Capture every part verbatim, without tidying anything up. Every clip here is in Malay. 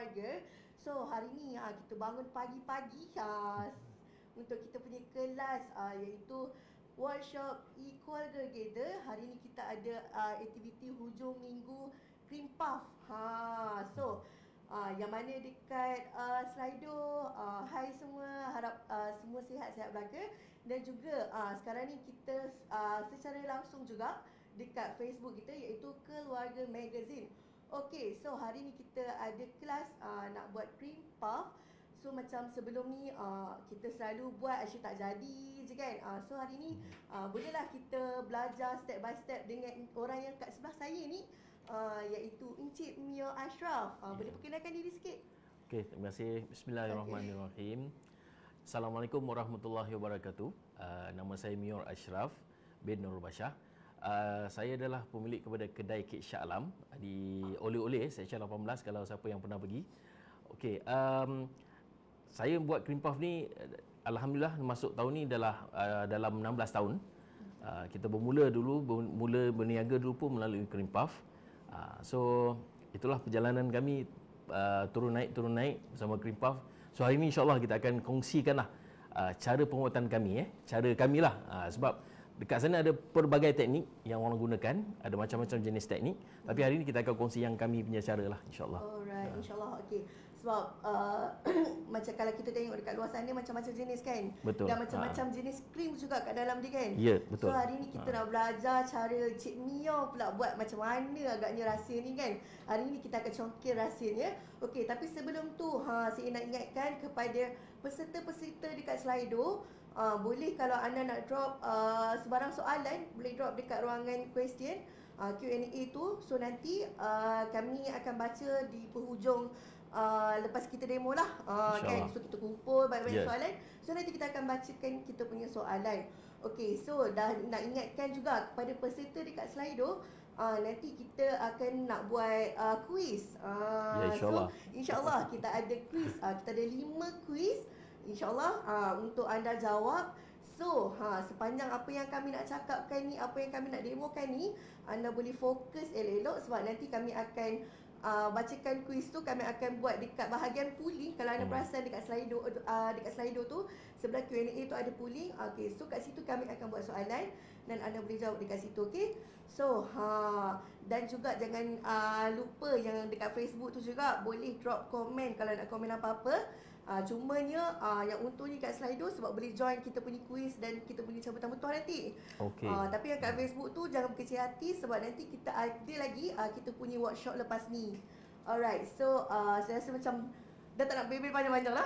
keluarga. So hari ni ha, kita bangun pagi-pagi ha, untuk kita punya kelas ha, iaitu workshop Equal Together. Hari ni kita ada uh, aktiviti hujung minggu Cream Puff. Ha, so uh, yang mana dekat uh, Slido, uh, hai semua, harap uh, semua sihat-sihat belaka. Dan juga uh, sekarang ni kita uh, secara langsung juga dekat Facebook kita iaitu Keluarga Magazine. Okey, so hari ni kita ada kelas uh, nak buat Cream Puff. So macam sebelum ni uh, kita selalu buat asyik tak jadi je kan. Uh, so hari ni uh, bolehlah kita belajar step by step dengan orang yang kat sebelah saya ni uh, iaitu Encik Mio Ashraf. Uh, boleh perkenalkan diri sikit? Okey, terima kasih. Bismillahirrahmanirrahim. Okay. Assalamualaikum warahmatullahi wabarakatuh. Uh, nama saya Mio Ashraf bin Nurul Bashar. Uh, saya adalah pemilik kepada kedai Kek Shah Alam di Oleh-Oleh Seksyen lapan belas kalau siapa yang pernah pergi. Okey, um, saya buat Cream Puff ni alhamdulillah masuk tahun ni adalah uh, dalam enam belas tahun. Uh, kita bermula dulu bermula berniaga dulu pun melalui Cream Puff. Uh, so itulah perjalanan kami uh, turun naik turun naik bersama Cream Puff. So hari ni insya-Allah kita akan kongsikanlah uh, cara pembuatan kami eh, cara kamilah uh, sebab dekat sana ada pelbagai teknik yang orang gunakan, ada macam-macam jenis teknik. Tapi hari ni kita akan kongsi yang kami punya cara lah insya-Allah. Alright, insya-Allah. Okey. Sebab uh, macam kalau kita tengok dekat luar sana macam-macam jenis kan. Betul. Dan macam-macam ha. jenis krim juga kat dalam dia kan. Ya, betul. So hari ni kita ha. nak belajar cara Cik Mio pula buat macam mana agaknya rahsia ni kan. Hari ni kita akan congkir rahsianya. Okey, tapi sebelum tu ha, saya nak ingatkan kepada peserta-peserta dekat Slido, uh, boleh kalau anda nak drop uh, sebarang soalan, boleh drop dekat ruangan question uh, Q and A tu. So nanti uh, kami akan baca di penghujung Uh, lepas kita demo lah uh, kan. So kita kumpul banyak-banyak yeah. soalan. So nanti kita akan bacakan kita punya soalan. Okay, so dah nak ingatkan juga kepada peserta dekat Slido, uh, nanti kita akan nak buat uh, quiz uh, yeah, insyaAllah. So insyaAllah kita ada quiz, uh, kita ada lima quiz InsyaAllah uh, untuk anda jawab. So ha, sepanjang apa yang kami nak cakapkan ni, apa yang kami nak demokan ni, anda boleh fokus elok-elok sebab nanti kami akan Uh, bacakan kuis tu. Kami akan buat dekat bahagian pooling. Kalau anda hmm. perasan dekat Slido uh, dekat Slido tu sebelah Q and A tu ada pooling. Okay, so kat situ kami akan buat soalan dan anda boleh jawab dekat situ. Okay, so ha, dan juga jangan uh, lupa yang dekat Facebook tu juga boleh drop komen kalau nak komen apa-apa. Uh, cumanya uh, yang untungnya kat Slido sebab boleh join kita punya quiz dan kita punya cabutan betul nanti. Okay. Uh, tapi yang kat Facebook tu jangan berkecil hati sebab nanti kita ada lagi uh, kita punya workshop lepas ni. Alright, so uh, saya rasa macam dah tak nak bebel panjang-panjang lah.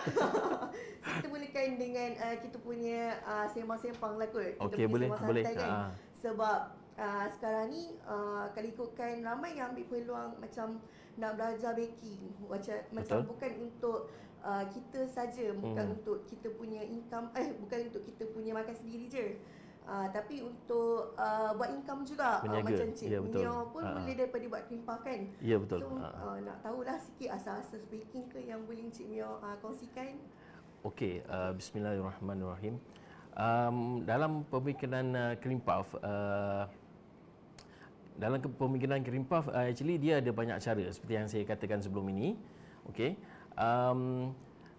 So kita mulakan dengan uh, kita punya uh, sembang-sembang lah kot. Okay, boleh, boleh. Kan? Ha. Sebab uh, sekarang ni uh, kalau ikutkan ramai yang ambil peluang macam nak belajar baking. Macam, macam bukan untuk uh, kita saja, bukan hmm. untuk kita punya income, eh bukan untuk kita punya makan sendiri je. Uh, tapi untuk uh, buat income juga. Uh, macam Cik ya, Mio pun ha. boleh daripada buat Cream Puff kan. Ya, betul. So uh, nak tahulah sikit asal-asal baking ke yang boleh Cik Mio uh, kongsikan. Okey, uh, bismillahirrahmanirrahim. Um, dalam pemikiran uh, Cream Puff, uh, dalam pemikiran Cream Puff, uh, actually dia ada banyak cara seperti yang saya katakan sebelum ini. Okey. Um,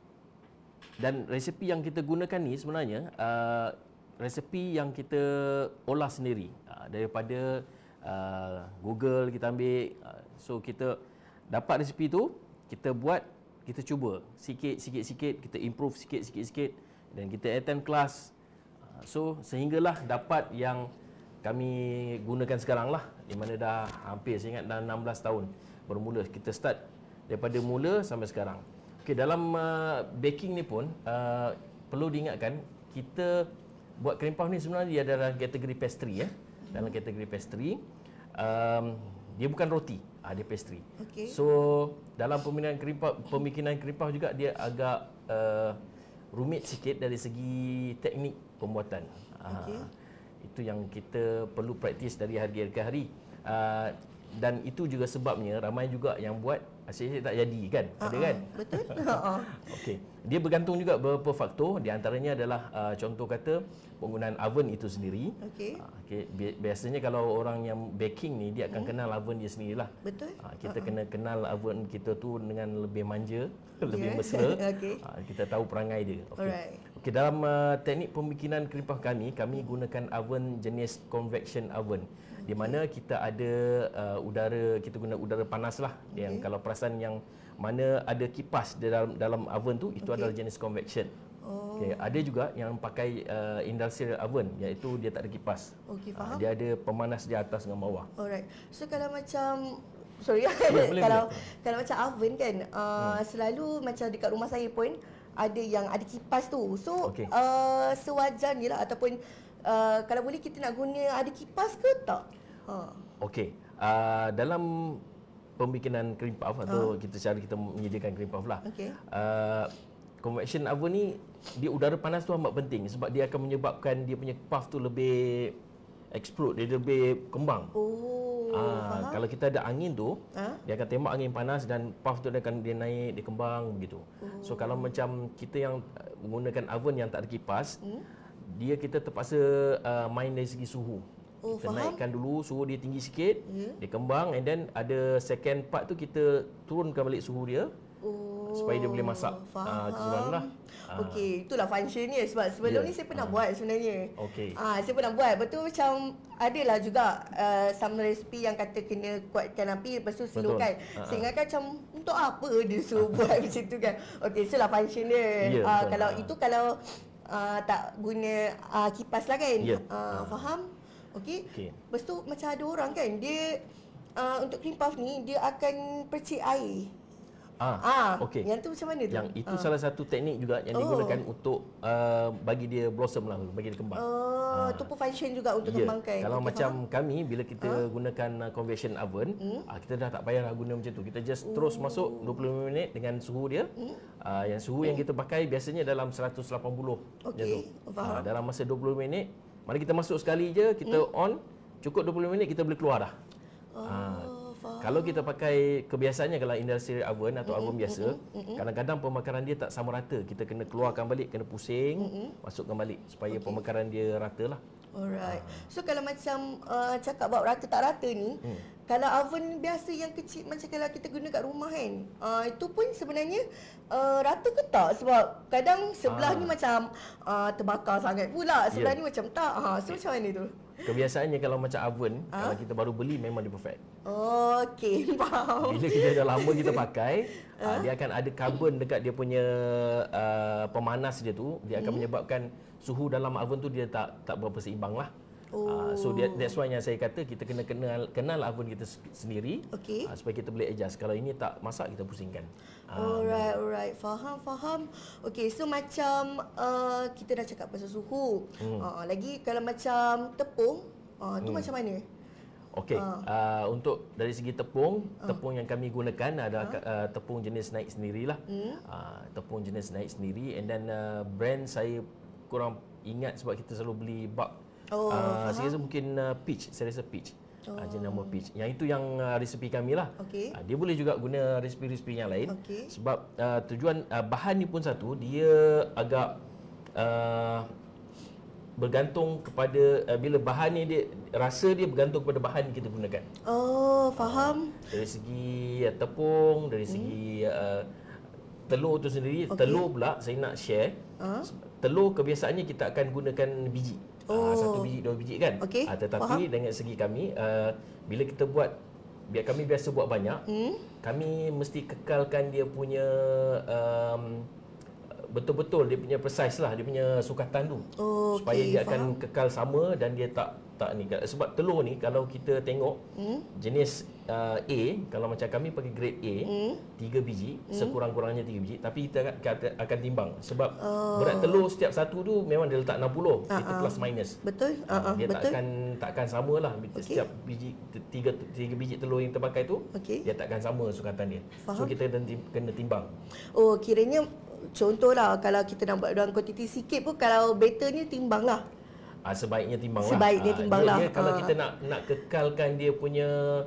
dan resepi yang kita gunakan ni sebenarnya uh, resepi yang kita olah sendiri uh, daripada uh, Google kita ambil. Uh, so kita dapat resepi tu, kita buat, kita cuba sikit sikit sikit, kita improve sikit sikit sikit dan kita attend kelas. Uh, so sehinggalah dapat yang kami gunakan sekarang lah, di mana dah hampir saya ingat dah enam belas tahun bermula kita start daripada mula sampai sekarang. Okey, dalam uh, baking ni pun uh, perlu diingatkan kita buat Cream Puff ni sebenarnya dia dalam kategori pastry ya. Dalam kategori pastry, um, dia bukan roti, ah, dia pastry. Okay. So dalam pemikiran Cream Puff, pemikiran Cream Puff juga dia agak uh, rumit sikit dari segi teknik pembuatan. Okay. Uh, itu yang kita perlu praktis dari hari ke hari. Uh, dan itu juga sebabnya ramai juga yang buat asyik-asyik tak jadi kan? Ada Uh-uh. kan? Betul. Okey. Dia bergantung juga beberapa faktor, di antaranya adalah uh, contoh kata penggunaan oven itu sendiri. Okey. Uh, okay. Biasanya kalau orang yang baking ni dia akan hmm. kenal oven dia sendirilah. Betul. Uh, kita uh-uh. kena kenal oven kita tu dengan lebih manja, lebih Yeah. mesra. Okey. Uh, kita tahu perangai dia. Okey. Alright. Okey, dalam uh, teknik pembikinan cream puff kami, kami gunakan oven jenis convection oven. Di mana kita ada uh, udara, kita guna udara panas lah. Okay. Yang kalau perasan yang mana ada kipas di dalam dalam oven tu, itu okay. adalah jenis convection. Oh. Okay. Ada juga yang pakai uh, industrial oven, iaitu dia tak ada kipas. Okey, Uh, faham. dia ada pemanas di atas dengan bawah. Alright. So kalau macam sorry boleh, boleh, kalau boleh. kalau macam oven kan uh, hmm. selalu macam dekat rumah saya pun ada yang ada kipas tu. So okay. uh, sewajarnya lah ataupun uh, kalau boleh kita nak guna ada kipas ke tak? Ha. Okey. Uh, dalam pembikinan cream puff atau uh. kita cara kita menyediakan cream puff lah. Okey. Uh, convection oven ni dia udara panas tu amat penting sebab dia akan menyebabkan dia punya puff tu lebih explode, dia lebih kembang. Oh, Ah, faham. kalau kita ada angin tu, Ha? dia akan tembak angin panas dan puff tu dia akan dia naik, dia kembang begitu. Oh. So kalau macam kita yang menggunakan oven yang tak ada kipas, hmm? dia kita terpaksa uh, main dari segi suhu. Oh, kita faham. naikkan dulu suhu dia tinggi sikit, yeah. dia kembang, and then ada second part tu kita turunkan balik suhu dia. Oh, supaya dia boleh masak uh, keseluruhan lah. Okey, itulah function dia sebab sebelum yeah. ni saya pernah uh. buat sebenarnya. Okey. Ah, saya pernah buat. Betul macam adalah juga uh, some recipe yang kata kena kuatkan api lepas tu slow kan. Uh-huh. Saya ingatkan macam untuk apa dia suruh buat macam tu kan. Okey, itulah function dia. Yeah, uh, betul. kalau uh. itu kalau uh, tak guna uh, kipas lah kan. Yeah. Uh, uh. Faham? Okey. Okay. Lepas tu macam ada orang kan dia uh, untuk cream puff ni dia akan percik air. Ah, ah okey. Yang tu macam mana tu? Yang itu ah. salah satu teknik juga yang Oh. digunakan untuk uh, bagi dia blossom lah, bagi dia kembang. Oh, tu pun function juga untuk yeah. kembangkan. Kalau okay, macam faham? kami bila kita ha? gunakan uh, convection oven, hmm? uh, kita dah tak payah guna macam tu. Kita just oh. terus masuk dua puluh lima minit dengan suhu dia. Hmm? Uh, yang suhu hmm. yang kita pakai biasanya dalam seratus lapan puluh. Okey, faham. Uh, dalam masa dua puluh minit, mari kita masuk sekali je, kita hmm? on, cukup dua puluh minit kita boleh keluar dah. Oh. Uh, Kalau kita pakai kebiasaannya kalau industrial oven atau mm-hmm, oven biasa, mm-hmm. kadang-kadang pemakaran dia tak sama rata. Kita kena keluarkan balik, kena pusing, mm-hmm. masukkan balik supaya okay. pemakaran dia rata lah. Alright. So kalau macam uh, cakap about rata tak rata ni, hmm. kalau oven biasa yang kecil macam kalau kita guna kat rumah kan, uh, itu pun sebenarnya uh, rata ke tak? Sebab kadang sebelah ah. ni macam uh, terbakar sangat pula, sebelah yeah. ni macam tak. Ha, so macam mana tu? Kebiasaannya kalau macam oven, ha? kalau kita baru beli memang dia perfect. Okey, faham. Bila kita dah lama kita pakai, ha? dia akan ada karbon dekat dia punya uh, pemanas dia tu, dia akan hmm. menyebabkan suhu dalam oven tu dia tak tak berapa seimbang lah. Oh. Uh, so that, that's why yang saya kata kita kena kenal kenal oven kita sendiri okay. uh, supaya kita boleh adjust. Kalau ini tak masak kita pusingkan. Alright, alright. Faham, faham. Okay, so macam uh, kita dah cakap pasal suhu. Hmm. Uh, lagi kalau macam tepung, uh, tu hmm. macam mana? Okey, uh. uh, untuk dari segi tepung, uh. tepung yang kami gunakan adalah uh. Uh, tepung jenis Naik sendirilah. Hmm. Uh, tepung jenis Naik sendiri, and then uh, brand saya kurang ingat sebab kita selalu beli bulk. Oh, uh, saya rasa mungkin uh, Peach, saya rasa Peach. Oh. Uh, jenama Peach. Yang itu yang uh, resepi kami lah. Okay. Uh, dia boleh juga guna resepi-resepi yang lain. Okay. Sebab uh, tujuan uh, bahan ni pun satu, dia agak uh, bergantung kepada uh, bila bahan ni dia rasa dia bergantung kepada bahan yang kita gunakan. Oh, faham. Uh, dari segi uh, tepung, dari segi hmm. uh, telur tu sendiri, okay. telur pula saya nak share. Uh. Telur kebiasaannya kita akan gunakan biji. Oh. Uh, satu biji, dua biji kan. Okay. Uh, tetapi faham. Dengan segi kami, uh, bila kita buat, biar kami biasa buat banyak, hmm? kami mesti kekalkan dia punya um, betul-betul dia punya precise lah, dia punya sukatan tu. Oh, supaya okay. dia faham. Akan kekal sama dan dia tak tak ni. Sebab telur ni kalau kita tengok hmm? jenis uh, A, kalau macam kami pakai grade A, hmm? tiga biji, hmm? sekurang-kurangnya tiga biji, tapi kita akan, akan timbang. Sebab oh. berat telur setiap satu tu memang dia letak enam puluh, uh-huh. itu plus minus. Betul. Uh-huh. Dia betul. tak akan tak akan sama lah. Okay. Setiap biji tiga tiga biji telur yang kita pakai tu, okay. dia tak akan sama sukatan dia. Faham. So kita kena timbang. Oh, kiranya contohlah kalau kita nak buat dalam kuantiti sikit pun kalau betternya timbang lah. Ah, sebaiknya timbang lah. Sebaiknya timbang ah, lah. Dia, dia, kalau ah. kita nak nak kekalkan dia punya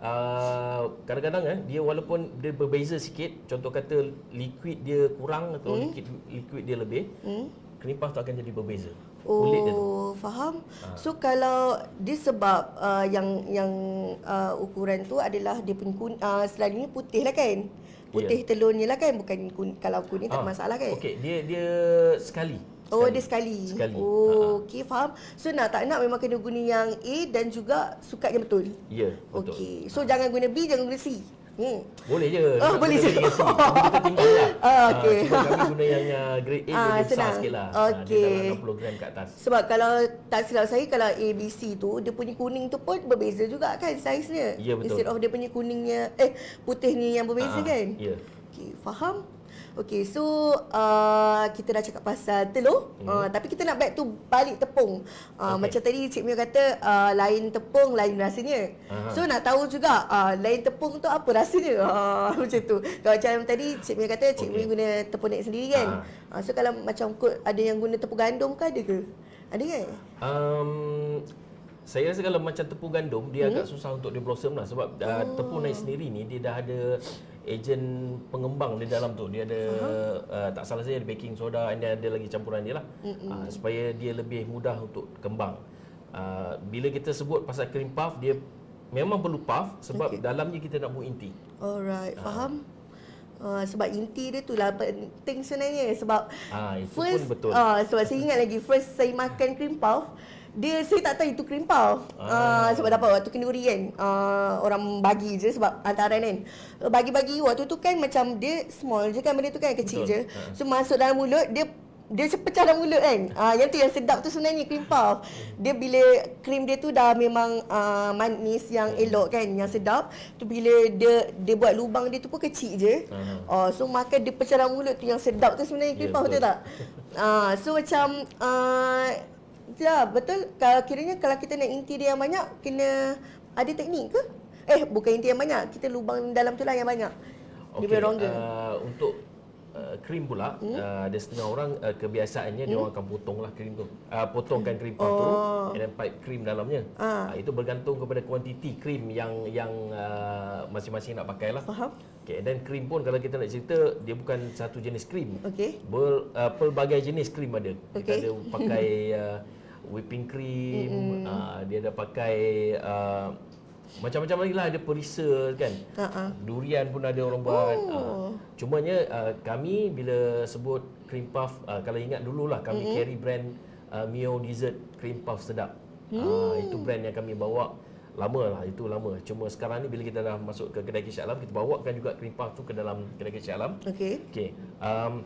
uh, kadang-kadang eh, dia walaupun dia berbeza sikit, contoh kata liquid dia kurang atau hmm. liquid, liquid dia lebih, hmm. cream puff tu akan jadi berbeza. Kulit dia tu. Oh, faham. Ha. So kalau dia sebab uh, yang yang uh, ukuran tu adalah dia punya kun, uh, selalunya putih lah kan? Putih yeah. telurnya lah kan, bukan kun, kalau kuning tak ha. masalah kan? Okey, dia dia sekali. Oh, sekali. dia sekali. Sekali. Oh, okey, faham. So nak tak nak memang kena guna yang A dan juga sukat yang betul. Ya, yeah, betul. Okey. So ha. jangan guna B, jangan guna C. Hmm. Boleh je. Oh, boleh je. Tapi kita timbang lah. Ah, okay. Uh, cuma kami guna yang uh, grade A ah, dia besar sikit lah. Okay. Uh, dia dalam enam puluh gram kat atas. Sebab kalau tak silap saya, kalau A, B, C tu, dia punya kuning tu pun berbeza juga kan saiznya. Ya, betul. Instead of dia punya kuningnya, eh putihnya yang berbeza uh, kan. Ya. Okay, faham? Okay, so uh, kita dah cakap pasal telur, hmm. uh, tapi kita nak back to balik tepung. Uh, okay. Macam tadi Cik Mio kata, uh, lain tepung, lain rasanya. Aha. So nak tahu juga, uh, lain tepung tu apa rasanya? Uh, macam tu. Kalau macam tadi Cik Mio kata, Cik okay. Mio guna tepung nek sendiri kan? Uh, so kalau macam ada yang guna tepung gandum ke ada ke? Ada kan? Um, saya rasa kalau macam tepung gandum, dia hmm? agak susah untuk dia blossom lah. Sebab uh, oh. tepung nek sendiri ni, dia dah ada ejen pengembang di dalam tu. Dia ada uh, tak salah saya ada baking soda, and ada lagi campuran dia lah uh, supaya dia lebih mudah untuk kembang. Uh, bila kita sebut pasal cream puff, dia memang perlu puff sebab okay. dalamnya kita nak buat inti. Alright, uh. faham. Uh, sebab inti dia tu lah penting sebenarnya. Sebab uh, itu first, pun betul. Uh, sebab saya ingat lagi first saya makan cream puff, dia saya tak tahu itu cream puff. Ah. Uh, sebab dapat waktu kenduri kan. Uh, orang bagi je sebab hantaran kan. Bagi-bagi waktu tu kan macam dia small je kan benda tu kan, kecil betul. je. Uh. So masuk dalam mulut dia dia pecah dalam mulut kan. Uh, yang tu yang sedap tu sebenarnya cream puff. Dia bila krim dia tu dah memang uh, manis yang elok kan, yang sedap. Tu bila dia dia buat lubang dia tu pun kecil je. Uh. Uh, so makan dia pecah dalam mulut tu yang sedap tu sebenarnya cream yeah, puff betul. betul tak? Uh, so macam uh, ya, betul. Kalau kiranya kalau kita nak inti dia yang banyak, kena ada teknik ke? Eh, bukan inti yang banyak. Kita lubang dalam tu lah yang banyak. Okey, uh, untuk uh, krim pula, hmm? uh, ada setengah orang uh, kebiasaannya hmm? dia orang akan potonglah krim tu. Uh, potongkan krim puff oh. tu dan pipe krim dalamnya. Ah. Uh, itu bergantung kepada kuantiti krim yang yang uh, masing-masing nak pakai lah. Faham. Okay, dan krim pun kalau kita nak cerita, dia bukan satu jenis krim. Okey. Ber, uh, pelbagai jenis krim ada. Okay. Kita ada pakai uh, whipping cream, mm-hmm. uh, dia ada pakai uh, macam-macam lagi lah, ada perisa kan. Uh-uh. Durian pun ada orang buat. Oh. Uh, cumanya uh, kami bila sebut cream puff, uh, kalau ingat dululah kami mm-hmm. carry brand uh, Mio Dessert cream puff sedap. Mm. Uh, itu brand yang kami bawa lama lah, itu lama. Cuma sekarang ni bila kita dah masuk ke kedai Kisah Alam, kita bawakan juga cream puff tu ke dalam kedai Kisah Alam. Okey. Okey. Um,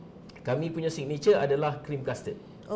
kami punya signature adalah cream custard.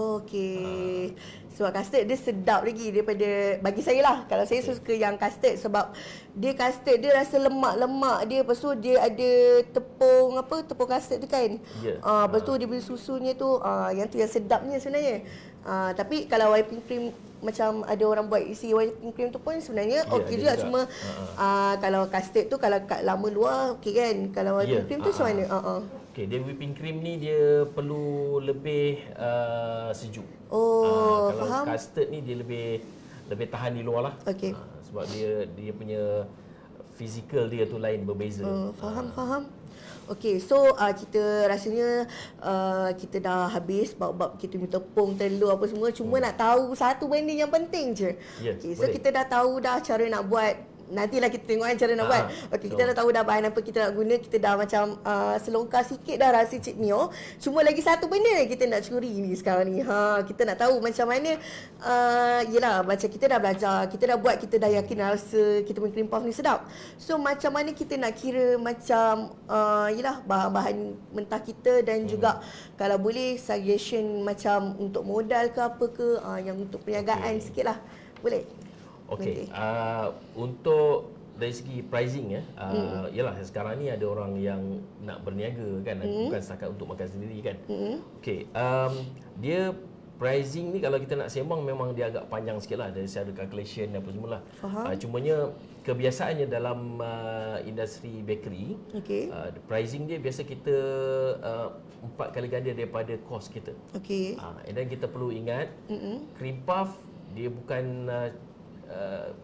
Okey. Sebab custard dia sedap lagi daripada, bagi saya lah. Kalau saya okay. suka yang custard sebab dia custard dia rasa lemak-lemak dia. Lepas tu dia ada tepung apa, tepung custard tu kan. Yeah. Uh, lepas tu dia beli susunya tu, uh, yang tu yang sedapnya sebenarnya. Uh, tapi kalau whipping cream macam ada orang buat isi whipping cream tu pun sebenarnya yeah, okey juga. juga. Cuma uh-huh. uh, kalau custard tu kalau kat lama luar okey kan. Kalau whipping yeah. cream tu uh-huh. macam mana? Uh-huh. Okey, dia whipping cream ni dia perlu lebih uh, sejuk. Oh, uh, kalau faham. Custard ni dia lebih lebih tahan di luar lah. Okey. Uh, sebab dia dia punya fizikal dia tu lain, berbeza. Uh, faham, uh. faham. Okey, so uh, kita rasanya uh, kita dah habis bab-bab kita punya tepung, telur apa semua. Cuma hmm. nak tahu satu benda yang penting je. Yeah, okey, so kita dah tahu dah cara nak buat. Nantilah kita tengok kan cara nak ha, buat. Okey, so. Kita dah tahu dah bahan apa kita nak guna. Kita dah macam uh, selongkar sikit dah rahsia Cik Mio. Cuma lagi satu benda kita nak curi ni sekarang ni. Ha, kita nak tahu macam mana uh, yelah, macam kita dah belajar, kita dah buat, kita dah yakin rasa kita punya cream puff ni sedap. So macam mana kita nak kira macam uh, yelah bahan-bahan mentah kita dan hmm. juga kalau boleh suggestion macam untuk modal ke apa ke, uh, yang untuk perniagaan okay. sikitlah. Boleh? Okey, uh, untuk dari segi pricing ya, uh, mm. yalah sekarang ni ada orang yang nak berniaga kan, mm. bukan setakat untuk makan sendiri kan. Mm. Okey, um, dia pricing ni kalau kita nak sembang memang dia agak panjang sikit lah dari secara calculation apa semua lah. Uh, cumanya kebiasaannya dalam uh, industri bakery, okay. uh, pricing dia biasa kita uh, empat kali ganda daripada kos kita. Okey. Uh, dan kita perlu ingat, mm-hmm. cream puff dia bukan uh, Uh,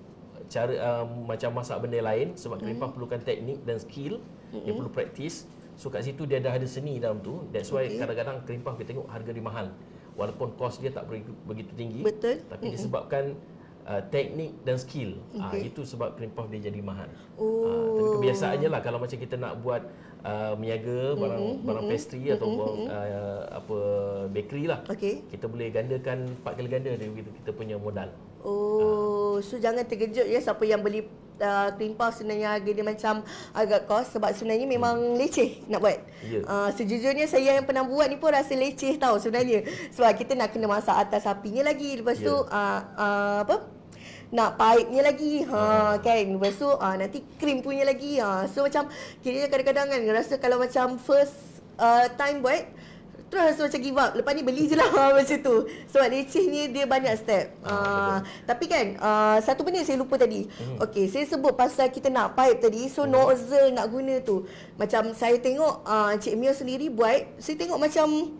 cara uh, macam masak benda lain sebab cream puff perlukan teknik dan skill, mm-hmm. dia perlu praktis. So kat situ dia dah ada seni dalam tu. That's why okay. kadang-kadang cream puff kita tengok harga dia mahal. Walaupun kos dia tak begitu tinggi. Betul. Tapi mm-hmm. disebabkan uh, teknik dan skill. Okay. Uh, itu sebab cream puff dia jadi mahal. Oh. Uh, tapi kebiasaannya lah kalau macam kita nak buat uh, meniaga barang mm-hmm. barang pastry mm-hmm. atau uh, apa bakery lah. Okay. Kita boleh gandakan empat kali ganda daripada kita punya modal. Oh, uh. so jangan terkejut ya siapa yang beli Uh, cream puff sebenarnya harga dia macam agak kos sebab sebenarnya memang hmm. leceh nak buat. Yeah. Uh, sejujurnya saya yang pernah buat ni pun rasa leceh tau sebenarnya. Sebab kita nak kena masak atas apinya lagi. Lepas yeah. tu uh, uh, apa? Nak pipe-nya lagi. Ha uh. kan. Lepas tu uh, nanti krim punya lagi. Uh. So macam kiranya kadang-kadang kan rasa kalau macam first uh, time buat terus rasa macam give up. Lepas ni beli je lah macam tu. Sebab lecehnya dia banyak step. Uh, tapi kan uh, satu benda saya lupa tadi. Hmm. Okey, saya sebut pasal kita nak pipe tadi. So hmm. nozzle nak guna tu. Macam saya tengok uh, Cik Mio sendiri buat. Saya tengok macam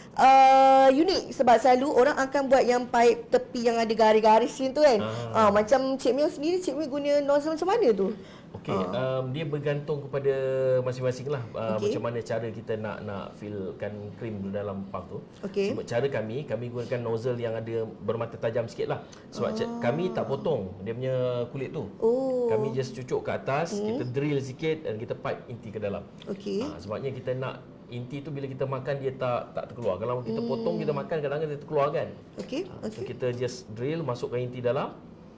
uh, unik. Sebab selalu orang akan buat yang pipe tepi yang ada garis-garis macam tu kan. Ah. Uh, macam Cik Mio sendiri, Cik Mio guna nozzle macam mana tu? Okey, uh. um, dia bergantung kepada masing-masing lah uh, okay. macam mana cara kita nak nak fillkan krim dalam puff tu. Okay. Sebab cara kami, kami gunakan nozzle yang ada bermata tajam sikit lah. Sebab uh. kami tak potong dia punya kulit tu. Oh. Kami just cucuk ke atas, hmm. kita drill sikit dan kita pipe inti ke dalam. Okey. Uh, sebabnya kita nak inti tu bila kita makan dia tak tak terkeluar. Kalau kita hmm. potong kita makan kadang-kadang dia terkeluar kan. Okey. Uh, okay. So kita just drill, masukkan inti dalam.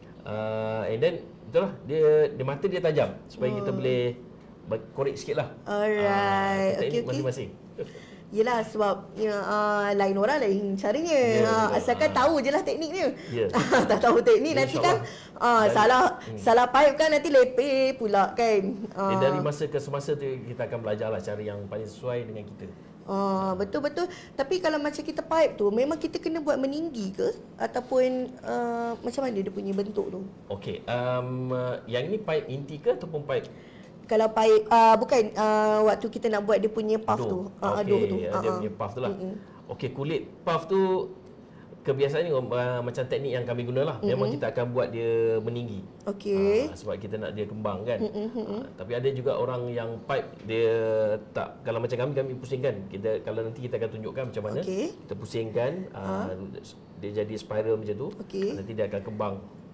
Uh, and then itulah dia dia mata dia tajam supaya oh. kita boleh korek sikitlah. Alright. Uh, okey okey. Masing-masing. Yelah sebab ya, uh, lain orang lain caranya. Yeah, uh, asalkan uh. tahu je lah tekniknya. Yeah. Tak tahu teknik yeah, nanti kan uh, salah hmm. salah pipe kan nanti lepeh pula kan. Uh. Eh, dari masa ke semasa tu kita akan belajarlah cara yang paling sesuai dengan kita. Ah, betul-betul. Tapi kalau macam kita pipe tu, memang kita kena buat meninggi ke? Ataupun uh, macam mana dia punya bentuk tu? Okey, um, yang ni pipe inti ke ataupun pipe? Kalau pipe, uh, bukan uh, waktu kita nak buat dia punya puff aduh. tu. Uh, okay, aduh tu. Dia uh-huh. punya puff tu lah. Mm-hmm. Okey, kulit puff tu kebiasaannya uh, macam teknik yang kami guna lah. Mm-hmm. Memang kita akan buat dia meninggi. Okey. Uh, sebab kita nak dia kembang kan. Mm-hmm. Uh, tapi ada juga orang yang pipe dia tak, kalau macam kami kami pusingkan. Kita kalau nanti kita akan tunjukkan macam mana. Okay. Kita pusingkan uh, uh. dia jadi spiral macam tu. Okay. Nanti dia akan kembang.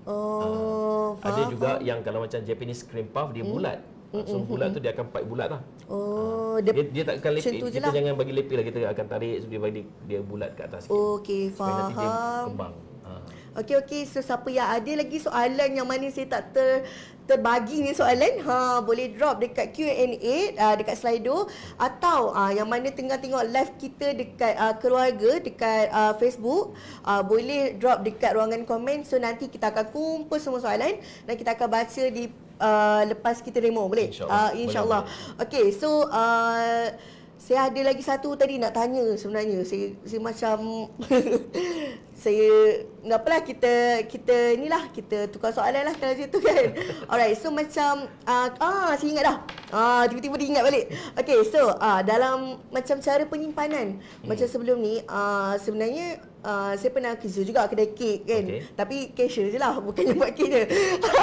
Oh, uh, faham, ada juga faham. yang kalau macam Japanese cream puff dia mm. bulat. Mm-mm. So bulat tu dia akan pipe bulat lah. Oh, dia, dia, dia tak akan lepih. Kita lah. jangan bagi lepih lah, kita akan tarik so dia bagi dia bulat kat atas. Okey, faham. Nanti dia kembang. Ha. Okey okey, so siapa yang ada lagi soalan yang mana saya tak ter terbagi ni soalan, ha boleh drop dekat Q and A uh, dekat Slido atau uh, yang mana tengah tengok live kita dekat uh, keluarga dekat uh, Facebook, uh, boleh drop dekat ruangan komen. So nanti kita akan kumpul semua soalan dan kita akan baca di Uh, lepas kita demo, boleh? InsyaAllah. Uh, InsyaAllah. Okey, so uh, saya ada lagi satu tadi nak tanya sebenarnya. Saya, saya macam saya nak apalah kita kita inilah kita tukar soalan lah kalau macam tu kan. Alright, so macam uh, ah saya ingat dah. Ah tiba-tiba dia ingat balik. Okey, so uh, dalam macam cara penyimpanan hmm. macam sebelum ni uh, sebenarnya Uh, saya pernah kerja juga kedai kek kan. Okay. Tapi cashier je lah, bukannya buat kek je.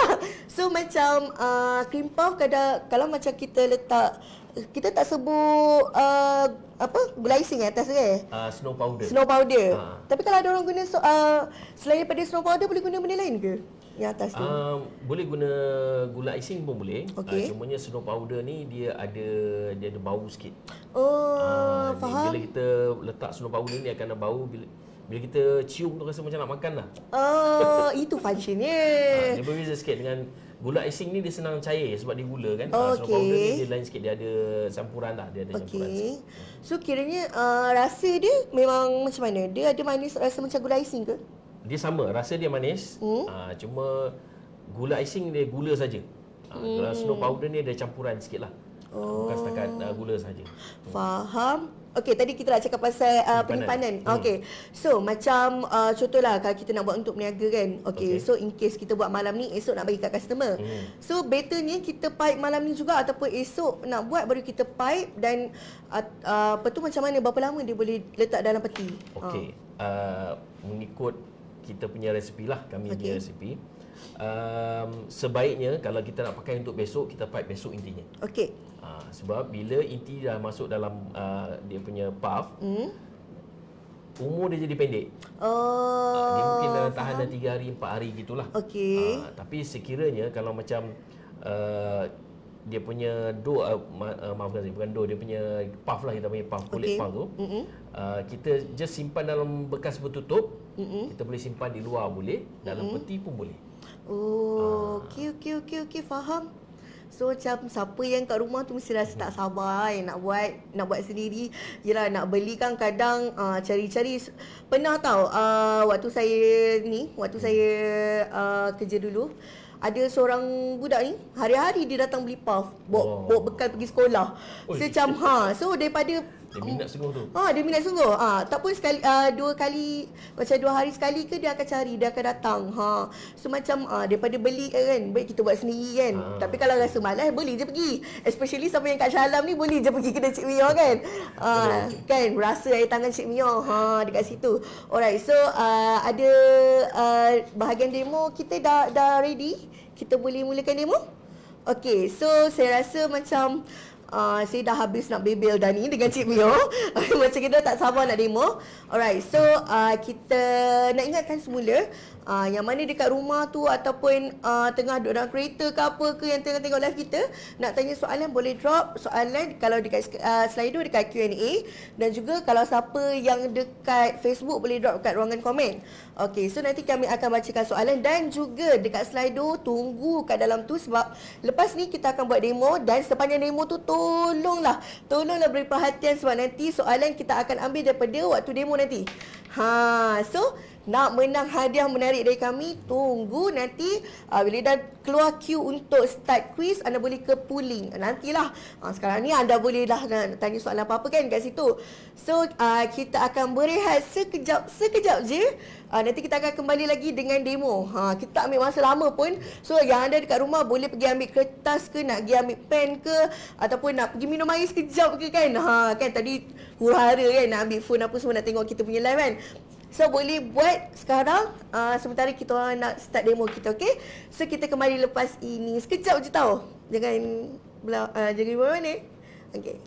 So macam uh, cream puff kadang kalau macam kita letak, kita tak sebut uh, apa gula icing atas ke? Uh, snow powder. Snow powder. Uh. Tapi kalau ada orang guna so, uh, selain daripada snow powder boleh guna benda lain ke? Yang atas tu. Uh, boleh guna gula icing pun boleh. Okay. Uh, cumanya snow powder ni dia ada dia ada bau sikit. Oh, uh, faham. Bila kita letak snow powder ni akan ada bau bila Bila kita cium tu rasa macam nak makan lah. Oh, itu functionnya. Ha, dia berbeza sikit dengan gula icing ni, dia senang cair sebab dia gula kan. Oh, ha, snow okay. powder ni dia lain sikit, dia ada campuran lah, dia ada okay. campuran sikit. So kiranya uh, rasa dia memang macam mana? Dia ada manis rasa macam gula icing ke? Dia sama, rasa dia manis. Hmm? Ha, cuma gula icing dia gula saja. Ha, hmm. Kalau snow powder ni ada campuran sikit lah. Oh. Bukan setakat uh, gula saja. Faham. Okey, tadi kita nak cakap pasal uh, penyimpanan. Hmm. Okey. So, macam uh, contohlah kalau kita nak buat untuk berniaga kan. Okey, okay. So in case kita buat malam ni, esok nak bagi kat customer. Hmm. So, betternya kita pipe malam ni juga ataupun esok nak buat baru kita pipe dan uh, uh, apa tu macam mana, berapa lama dia boleh letak dalam peti? Okey. Uh. Uh, mengikut kita punya resipi lah, kami okay. punya resipi. um, sebaiknya kalau kita nak pakai untuk besok, kita pakai besok intinya. Okey. Uh, sebab bila inti dah masuk dalam uh, dia punya puff, hmm? umur dia jadi pendek. Oh. Uh, dia mungkin dah tahan dah tiga hari, empat hari gitulah. Okey. Uh, tapi sekiranya kalau macam uh, dia punya dough, uh, ma uh, maafkan saya, bukan dough, dia punya puff lah, kita punya puff, kulit okay. puff tu. Mm -hmm. uh, kita just simpan dalam bekas bertutup. Mm -hmm. Kita boleh simpan di luar boleh, dalam mm -hmm. peti pun boleh. Oh, okey okey okey okey, faham. So macam siapa yang kat rumah tu mesti rasa tak sabar eh, nak buat nak buat sendiri. Yelah, nak beli kan kadang cari-cari. Uh, pernah tahu uh, waktu saya ni, waktu saya uh, kerja dulu, ada seorang budak ni hari-hari dia datang beli puff, bawa, oh. bawa bekal pergi sekolah. So macam ha, so daripada dia minat sungguh tu. Ha, dia minat sungguh. Ha, tak pun sekali uh, dua kali, macam dua hari sekali ke dia akan cari, dia akan datang. Ha. So macam uh, daripada beli kan, baik kita buat sendiri kan. Ha. Tapi kalau rasa malas, boleh je pergi. Especially siapa yang kat Shah Alam ni, boleh je pergi kedai Cik Mio kan. Ha, kan rasa air tangan Cik Mio ha dekat situ. Alright, so uh, ada uh, bahagian demo kita dah dah ready. Kita boleh mulakan demo? Okay, so saya rasa macam Uh, saya dah habis nak bebel dah ni dengan Cik Mio. Macam kita tak sabar nak demo. Alright, so uh, kita nak ingatkan semula uh, yang mana dekat rumah tu ataupun uh, tengah duduk dalam kereta ke apa ke yang tengah tengok live kita, nak tanya soalan boleh drop soalan kalau dekat uh, Slido dekat Q and A, dan juga kalau siapa yang dekat Facebook boleh drop kat ruangan komen. Okey, so nanti kami akan bacakan soalan, dan juga dekat Slido tunggu kat dalam tu sebab lepas ni kita akan buat demo, dan sepanjang demo tu tolonglah, tolonglah beri perhatian sebab nanti soalan kita akan ambil daripada waktu demo nanti. Ha, so nak menang hadiah menarik dari kami, tunggu nanti uh, bila dah keluar queue untuk start quiz, anda boleh ke pooling. Nantilah. Uh, sekarang ni anda boleh dah nak tanya soalan apa-apa kan kat situ. So uh, kita akan berehat sekejap, sekejap je. Uh, nanti kita akan kembali lagi dengan demo. Ha, kita tak ambil masa lama pun. So yang anda dekat rumah boleh pergi ambil kertas ke, nak pergi ambil pen ke, ataupun nak pergi minum air sekejap ke kan. Ha, kan tadi huru-hara kan nak ambil phone apa semua, nak tengok kita punya live kan. So boleh buat sekarang uh, sementara kita orang nak start demo kita, okey? So kita kembali lepas ini. Sekejap je tau. Jangan uh, jangan mana-mana. Okey.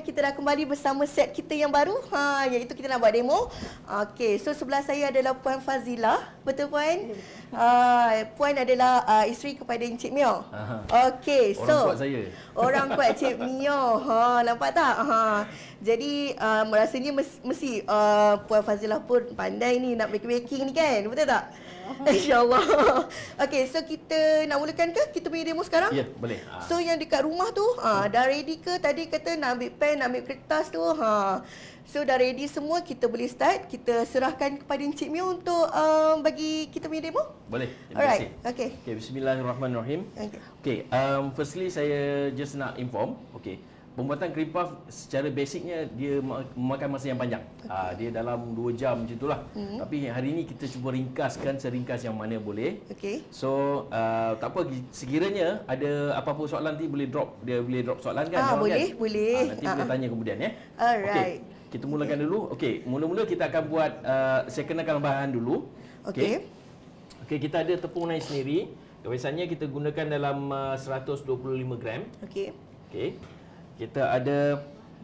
kita dah kembali bersama set kita yang baru. Ha, iaitu kita nak buat demo. Okey, so sebelah saya adalah Puan Fazilah. Betul Puan? Uh, Puan adalah uh, isteri kepada Encik Mio. Okey, so orang kuat saya. Orang kuat Encik Mio. Ha, nampak tak? Ha. Jadi uh, rasanya mes, mesti uh, Puan Fazilah pun pandai ni nak baking-baking ni kan? Betul tak? InsyaAllah. Okey, so kita nak mulakan ke? Kita punya demo sekarang? Ya, boleh. Ha. So yang dekat rumah tu, ha, dah ready ke? Tadi kata nak ambil pen, nak ambil kertas tu. Ha. So dah ready semua, kita boleh start. Kita serahkan kepada Encik Mio untuk um, bagi kita punya demo. Boleh. Terima Alright, kasih. okay. Okay, bismillahirrahmanirrahim. Okay. Okay, um, firstly saya just nak inform. Okay, pembuatan cream puff secara basicnya dia memakan masa yang panjang. Okay. Uh, dia dalam dua jam macam itulah. Mm-hmm. Tapi hari ini kita cuba ringkaskan seringkas yang mana boleh. Okay. So, uh, tak apa, sekiranya ada apa-apa soalan nanti boleh drop, dia boleh drop soalan kan? Ah, boleh, kan? boleh. Uh, nanti uh-huh. boleh tanya kemudian ya. Alright. Okay. Kita mulakan dulu. Okey, mula-mula kita akan buat uh, saya kenalkan bahan dulu. Okey. Okey, kita ada tepung naik sendiri. Biasanya kita gunakan dalam uh, seratus dua puluh lima gram. Okey. Okey. Kita ada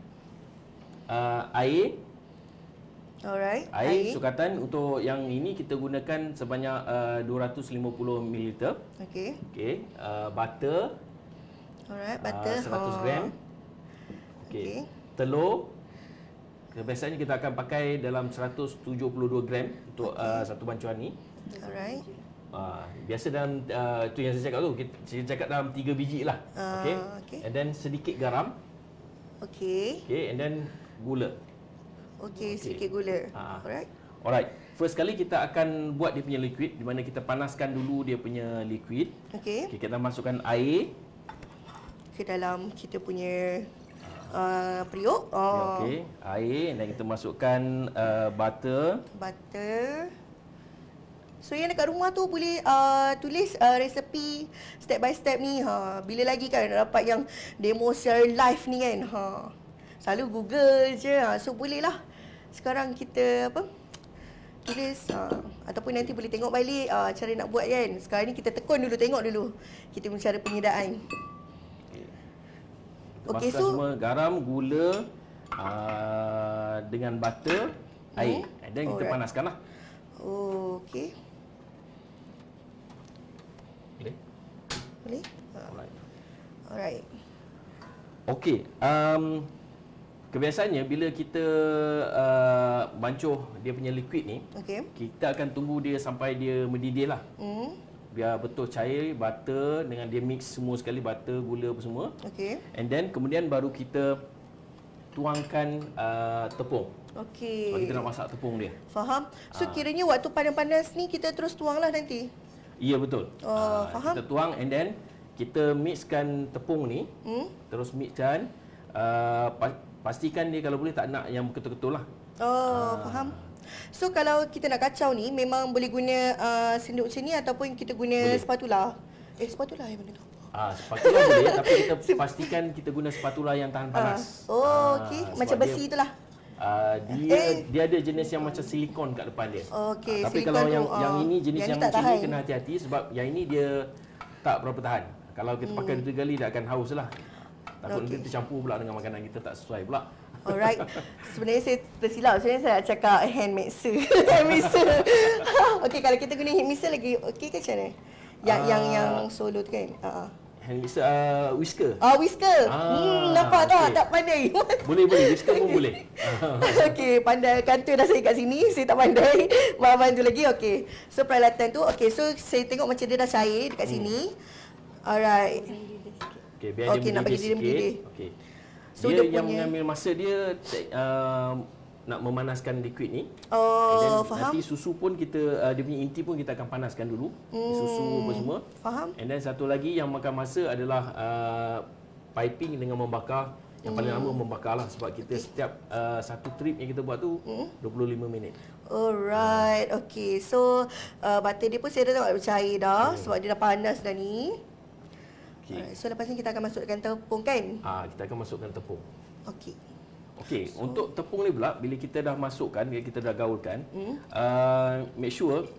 uh, air. Alright. Air, air sukatan untuk yang ini kita gunakan sebanyak uh, dua ratus lima puluh mililiter. Okey. Okey, uh, butter. Alright, butter uh, seratus gram. Okey. Okay. Telur. Biasanya kita akan pakai dalam seratus tujuh puluh dua gram untuk okay. uh, satu bancuan ni. Alright. Uh, biasa dalam uh, tu yang saya cakap tu, kita, saya cakap dalam tiga biji lah. Uh, okay. okay. And then sedikit garam. Okay. Okay. And then gula. Okay, okay. sedikit gula. Uh, Alright. Alright. First kali kita akan buat dia punya liquid, di mana kita panaskan dulu dia punya liquid. Okay. Okay, kita masukkan air ke dalam kita punya Uh, periuk. Oh. Okey, air dan kita masukkan uh, butter. Butter. So yang dekat rumah tu boleh uh, tulis uh, resepi step by step ni. Ha, bila lagi kan dapat yang demo secara live ni kan. Ha. Selalu Google je. Ha. So boleh lah. Sekarang kita apa? Tulis uh, ataupun nanti boleh tengok balik uh, cara nak buat kan. Sekarang ni kita tekun dulu, tengok dulu kita punya cara penyedaan. Okey, so semua garam, gula uh, dengan butter, hmm. air. Dan kita Alright. panaskanlah. Oh, okey. Boleh? Boleh? Alright. Alright. Okey, um kebiasaannya bila kita uh, bancuh dia punya liquid ni, okay. kita akan tunggu dia sampai dia mendidih lah. Hmm. Biar betul cair, butter dengan dia mix semua sekali, butter, gula apa semua. Okey. And then kemudian baru kita tuangkan uh, tepung. Okey. Sebab kita nak masak tepung dia. Faham. So uh. kiranya waktu panas-panas ni kita terus tuanglah nanti. Ya betul. Oh, uh, faham. Kita tuang and then kita mixkan tepung ni. Hmm? Terus mixkan uh, pastikan dia kalau boleh tak nak yang ketul-ketul lah. Oh, uh. faham. So kalau kita nak kacau ni memang boleh guna uh, senduk macam ni ataupun kita guna boleh. spatula. Eh spatula yang mana tu? Ah, spatula boleh tapi kita pastikan kita guna spatula yang tahan panas. Uh. Oh, ah, okey. Macam besi dia, itulah. Uh, dia eh. dia ada jenis yang macam silikon kat depan dia. Okey, uh, tapi kalau yang uh, yang ini jenis yang, yang macam ni kena hati-hati sebab yang ini dia tak berapa tahan. Kalau kita hmm. pakai dua kali dia akan haus lah. Takut okay. nanti tercampur pula dengan makanan kita tak sesuai pula. Alright. Sebenarnya saya tersilap. Sebenarnya saya nak cakap hand mixer. hand mixer. Okey, kalau kita guna hand mixer lagi okey ke macam mana? Yang uh, yang yang solo tu kan? Uh-huh. Hand mixer uh, whisker. Ah, uh, whisker. Ah, hmm, nampak okay. tak? Tak pandai. boleh boleh whisker pun boleh. Okey, pandai kantor dah saya kat sini. Saya tak pandai. Maaf tu lagi. Okey. So peralatan tu okey. So saya tengok macam dia dah cair dekat hmm. sini. Alright. Okey, biar okay, dia nak bagi dia mendidih. Okey. So dia, dia yang punya... mengambil masa dia uh, nak memanaskan liquid ni. Oh, faham. Nanti susu pun kita uh, dia punya inti pun kita akan panaskan dulu. Hmm, susu apa semua. Faham. And then satu lagi yang makan masa adalah uh, piping dengan membakar. Yang paling hmm. lama membakar lah sebab kita okay. setiap uh, satu trip yang kita buat tu hmm. dua puluh lima minit. Alright. Uh. Okey. So uh, butter dia pun saya dah tengok cair dah hmm. sebab dia dah panas dah ni. Okay. Alright, so lepas ni kita akan masukkan tepung kan? Ah, kita akan masukkan tepung. Okey. Okey, so, untuk tepung ni pula bila kita dah masukkan, bila kita dah gaulkan, hmm? uh, make sure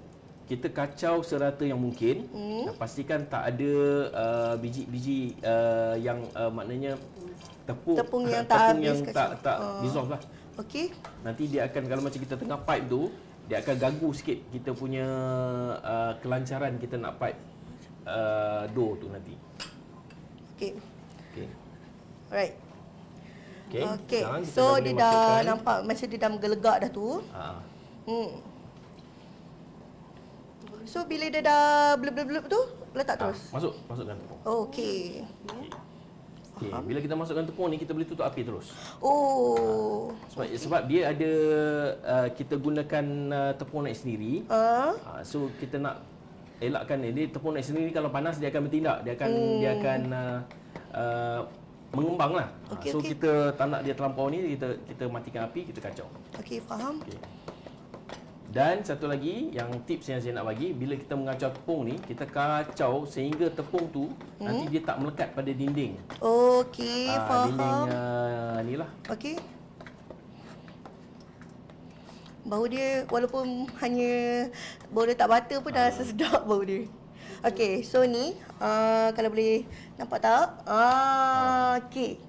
kita kacau serata yang mungkin. Hmm. Dan pastikan tak ada uh, biji-biji uh, yang uh, maknanya tepung tepung yang tak tepung habis yang tak tak uh. dissolve lah. Okey. Nanti dia akan, kalau macam kita tengah pipe tu, dia akan ganggu sikit kita punya uh, kelancaran kita nak pipe uh, dough tu nanti. Okey. Okey. Alright. Okey. Okay. So dia dah masukkan. Nampak macam dia dah menggelegak dah tu. Ha. Hmm. So bila dia dah blub-blub-blub tu, letak terus. Ha. Masuk, masukkan tepung. Okey. Okay. Bila kita masukkan tepung ni, kita boleh tutup api terus. Oh. Ha. Sebab, okay. sebab dia ada uh, kita gunakan uh, tepung naik sendiri. Uh. Ha. So kita nak elakkan ni, tepung naik sendiri kalau panas dia akan bertindak, dia akan hmm. dia akan uh, uh, mengembang lah. Okay, so okay. kita tak nak dia terlampau ni, kita kita matikan api, kita kacau. Okey, faham. Okay. Dan satu lagi yang tips yang saya nak bagi, bila kita mengacau tepung ni, kita kacau sehingga tepung tu hmm. nanti dia tak melekat pada dinding. Okey, ha, faham. Dinding uh, ni lah. Okey. Bau dia walaupun hanya bau dia tak butter pun dah rasa sedap bau dia. Okey, so ni uh, kalau boleh nampak tak? Ah, okey.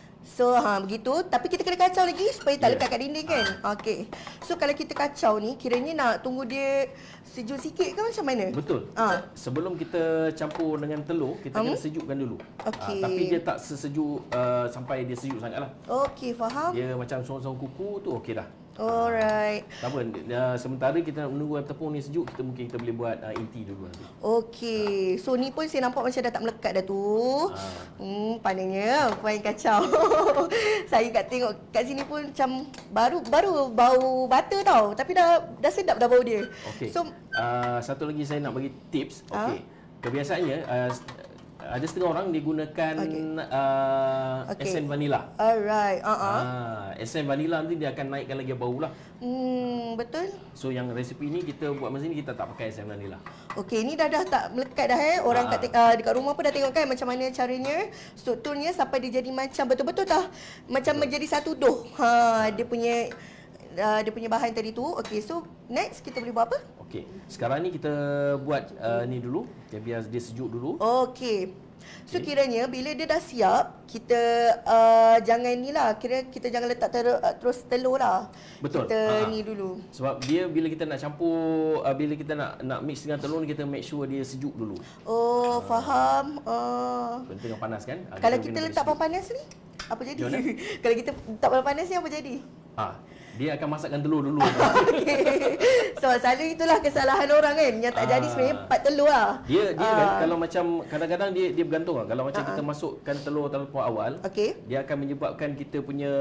So ha begitu, tapi kita kena kacau lagi supaya tak yeah. lekat kat dinding kan. Okey. So kalau kita kacau ni, kiranya nak tunggu dia sejuk sikit ke macam mana? Betul. Ha. Sebelum kita campur dengan telur, kita hmm? kena sejukkan dulu. Okay. Ha, tapi dia tak sesejuk uh, sampai dia sejuk sangatlah. Okey, faham. Dia macam sorang-sorang kuku tu okey dah. Alright. Tak apa, uh, sementara kita nak menunggu tepung ni sejuk, kita mungkin kita boleh buat uh, inti dulu nanti. Okey. So ni pun saya nampak macam dah tak melekat dah tu. Ha. Hmm, pandainya main kacau. Saya kat tengok kat sini pun macam baru baru bau butter tau, tapi dah dah sedap dah bau dia. Okey. So uh, satu lagi saya nak bagi tips. Okey. Ha? Kebiasaannya uh, ada setengah orang dia gunakan okay. uh, okay. esen vanila. Alright. Uh-uh. Ah, esen vanila nanti dia akan naikkan lagi bau lah. Hmm, betul. So yang resipi ni kita buat macam ni, kita tak pakai esen vanila. Okey, ni dah dah tak melekat dah eh. Orang uh. kat uh, dekat rumah pun dah tengok kan macam mana caranya, strukturnya sampai dia jadi macam betul-betul dah macam betul. menjadi satu dough. Ha, dia punya uh, dia punya bahan tadi tu. Okey, so next kita boleh buat apa? Okey, sekarang ni kita buat uh, ni dulu, okay, biar dia sejuk dulu. Okey. So okay. kiranya bila dia dah siap, kita uh, jangan ni lah, kira kita jangan letak ter, uh, terus telur lah. Betul. Kita ha. ni dulu. Sebab dia bila kita nak campur, uh, bila kita nak nak mix dengan telur ni, kita make sure dia sejuk dulu. Oh, uh, faham. Uh. Tengah panas kan? Kalau kita, kita letak panas ni, apa jadi? Kalau kita letak panas ni, apa jadi? Ah. Dia akan masakkan telur dulu. Okay. So selalu itulah kesalahan orang kan, yang tak ah. jadi sebenarnya empat telur lah. Dia dia ah. kan kalau macam kadang-kadang dia dia bergantung lah. Kalau macam ah. kita masukkan telur terlampau awal, okay. dia akan menyebabkan kita punya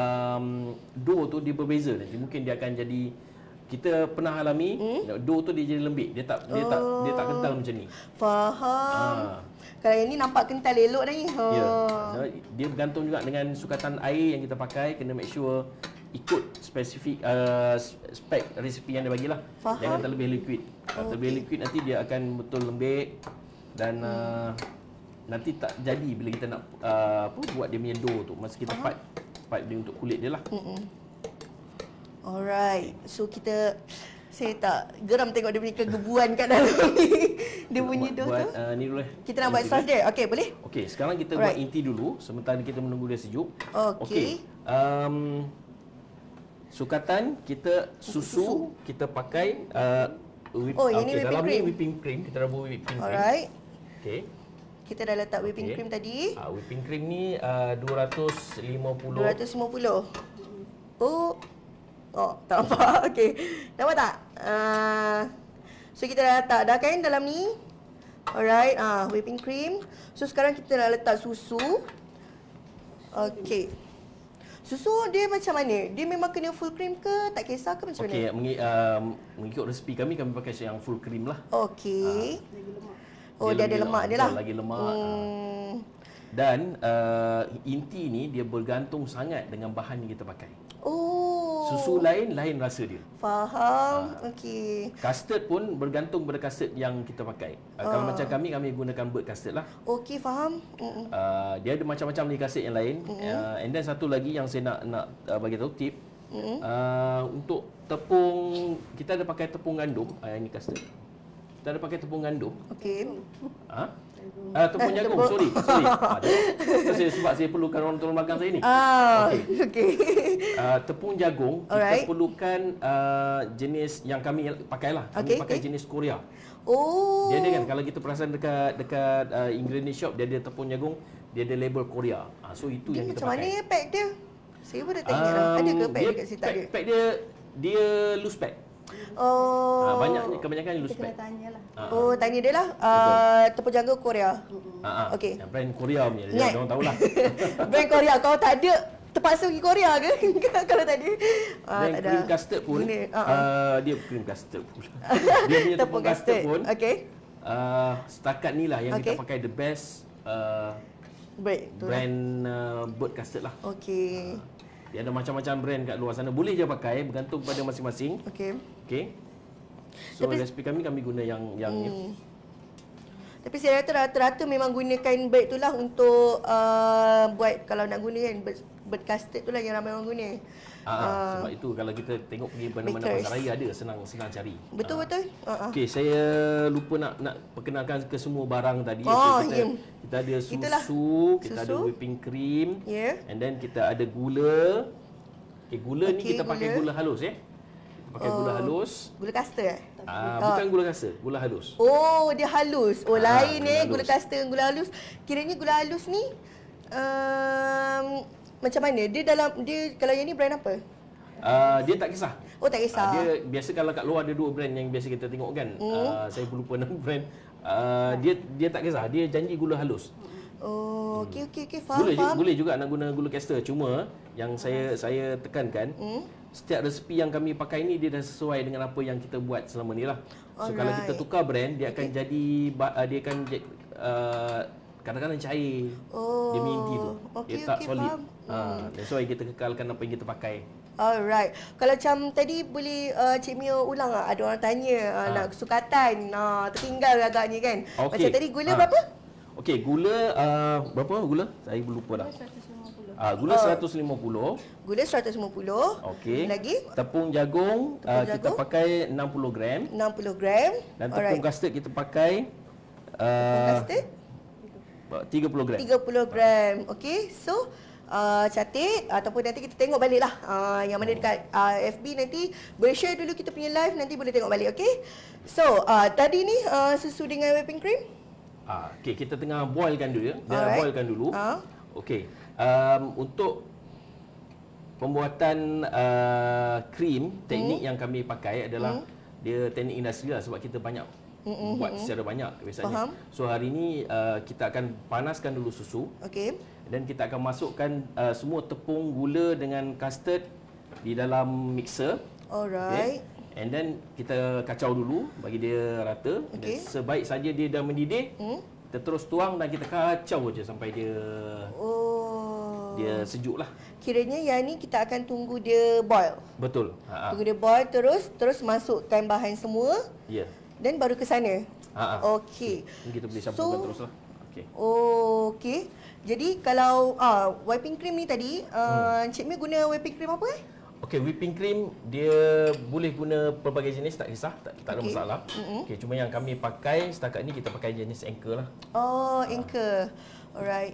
um, dough tu dia berbeza nanti. Mungkin dia akan jadi, kita pernah alami hmm? dough tu dia jadi lembik. Dia tak dia oh. tak dia tak kental macam ni. Faham. Ah. Kalau yang ni nampak kental elok dah ni. Ha. Ya. So, dia bergantung juga dengan sukatan air yang kita pakai, kena make sure ikut spesifik uh, spek resipi yang dia bagilah. Faham. Jangan terlebih liquid. Okay. Terlebih liquid nanti dia akan betul lembik dan hmm. uh, nanti tak jadi bila kita nak uh, apa buat dia punya dough tu. Masa kita pipe pipe dia untuk kulit dia lah. Hmm. Alright. So kita, saya tak geram tengok dia punya kegebuan kat dalam ni. Dia bunyi dough tu. Uh, ni dulu eh. Kita nak buat sos dia. Okey, boleh? Okey, sekarang kita Alright. buat inti dulu sementara kita menunggu dia sejuk. Okey. Okay. Um, sukatan kita susu, susu. kita pakai uh, whip, oh, ini okay, whipping dalam cream. ni whipping cream, kita rebus whipping cream. Alright. Okey. Kita dah letak whipping okay. cream tadi. Uh, whipping cream ni uh, dua ratus lima puluh. dua ratus lima puluh. Oh. Oh, tak nampak. Okey. Nampak tak? Uh, so kita dah letak dah kan dalam ni. Alright, ah uh, whipping cream. So sekarang kita nak letak susu. Okey. Susu dia macam mana? Dia memang kena full cream ke? Tak kisah ke macam okay, mana? Okey, uh, mengikut resipi kami, kami pakai yang full cream lah. Okey. Uh, oh, dia, dia ada lemak dia lah. Lagi lemak. Hmm. Uh. Dan uh, inti ni dia bergantung sangat dengan bahan yang kita pakai. Oh. Susu lain, lain rasa dia. Faham. Uh. Okey. Custard pun bergantung pada custard yang kita pakai. Uh, uh. Kalau macam kami, kami gunakan bird custard lah. Okey, faham. Uh. Uh, dia ada macam-macam ni custard yang lain. Uh. Uh, and then satu lagi yang saya nak nak uh, bagi tahu tip. Uh. Uh, untuk tepung, kita ada pakai tepung gandum. Uh, ini custard. kita ada pakai tepung gandum. Okey. Ha? Ah, tepung jagung, sorry, sorry. Ah, itu saya, sebab saya perlukan orang tolong belakang saya ni. Ah, Okey. okey. Uh, tepung jagung, Alright. kita perlukan uh, jenis yang kami pakailah. Kami Okey, pakai okey. jenis Korea. Oh. Dia ada kan, kalau kita perasan dekat dekat uh, ingredient shop, dia ada tepung jagung, dia ada label Korea. Ah, so itu Dia yang kita macam pakai. mana ya pack dia? Saya pun dah tak ingat dah. Ada ke pack dia dekat situ pack, ada? pack dia dia loose pack. Oh. Ah, banyaknya kebanyakan loose Kita kena pack. tanya lah. Ah, ah. Oh, tanya dia lah. Uh, tepung jagung Korea. Ah, ah. Okey. Yang brand Korea punya, dia Ingat. orang tahulah. Brand Korea. Kalau tak ada, terpaksa pergi Korea ke? Kalau tak ada. Ah, Dan tak ada. cream custard pun, Guna, ah, ah. uh, dia cream custard pula. Dia punya tepung custard pun, Okey. uh, setakat ni lah yang Okey. kita pakai the best uh, Break. tu lah. brand uh, bird custard lah. Okey. Dia ada macam-macam brand kat luar sana. Boleh je pakai, bergantung pada masing-masing. Okey. Okey. So Tapi- resipi kami kami guna yang yang ni. Hmm. Tapi saya rata rata-rata memang gunakan bird tu lah untuk uh, buat kalau nak guna kan bird, bird custard tu lah yang ramai orang guna. Ah, ah, sebab itu kalau kita tengok pergi mana-mana makers. pasar raya ada senang senang cari. Betul Ah. betul. Uh -uh. Okey, saya lupa nak nak perkenalkan ke semua barang tadi. Oh, Okey, kita, ya. kita ada susu, Itulah. kita Susu. ada whipping cream, Ya. Yeah. and then kita ada gula. Okey, gula ni Okey, kita pakai gula. gula halus ya. Kita pakai gula Oh. halus. Gula custard eh? Ah, bukan gula kasar, gula halus. Oh, dia halus. Oh, Ah, lain gula eh halus. gula custard dengan gula halus. Kiranya gula halus ni um, macam mana? Dia dalam dia kalau yang ni brand apa? Ah, dia tak kisah. Oh, tak Ah, kisah. dia biasa kalau kat luar ada dua brand yang biasa kita tengok kan. Ah, saya pun lupa nama brand. Ah, dia dia tak kisah, dia janji gula halus. Oh, okey okey okey faham Boleh ju- faham. boleh juga nak guna gula castor, cuma yang saya saya tekankan Hmm? setiap resepi yang kami pakai ni dia dah sesuai dengan apa yang kita buat selama ni lah. So kalau kita Alright. tukar brand dia akan jadi ba- uh, dia akan ja- uh, kadang-kadang cair. Oh. Dia minti tu. Okey, dia tak okey, solid. faham. Ha, that's why kita kekalkan apa yang kita pakai. Alright. Kalau macam tadi boleh uh, Cik Mio ulang tak? Ada orang tanya uh, Ah. nak sukatan. Uh, tertinggal agaknya kan. Okey. Macam tadi gula Ah. berapa? Okey, gula uh, berapa gula? Saya lupa dah. seratus lima puluh. Ah, gula Oh. seratus lima puluh. Gula seratus lima puluh. Okey. Lagi Tepung jagung, Tepung uh, kita jagung. pakai enam puluh gram. enam puluh gram. Dan tepung custard kita pakai Tepung uh, custard tiga puluh gram. tiga puluh gram. Okey. So uh, catat ataupun nanti kita tengok balik lah uh, yang mana dekat uh, F B nanti boleh share dulu kita punya live, nanti boleh tengok balik. Okey. So uh, tadi ni uh, susu dengan whipping cream. Ah, okey, kita tengah boilkan dulu ya. Dia Alright. boilkan dulu. Ah. Okey. Um, untuk pembuatan uh, krim, teknik hmm. yang kami pakai adalah hmm. dia teknik industri lah sebab kita banyak hmm. buat secara banyak biasanya. Faham. So hari ni uh, kita akan panaskan dulu susu Okey. dan kita akan masukkan uh, semua tepung, gula dengan custard di dalam mixer. Alright. Okay. And then kita kacau dulu bagi dia rata. Okey. Dan sebaik saja dia dah mendidih, Hmm. kita terus tuang dan kita kacau je sampai dia Oh. dia sejuk lah. Kiranya yang ni kita akan tunggu dia boil. Betul. Ha. Tunggu dia boil terus terus masukkan bahan semua Ya. dan baru ke sana. Ha. Okey. Ni kita boleh So- campurkan terus lah. Okey. Oh, okey. Jadi kalau ah whipping cream ni tadi, uh, Hmm. Cik Mi guna whipping cream apa eh? Okey, whipping cream dia boleh guna pelbagai jenis, tak kisah, tak, tak ada Okey. masalah. Mm-mm. Okey, cuma yang kami pakai setakat ni kita pakai jenis Anchor lah. Oh, Anchor. Alright.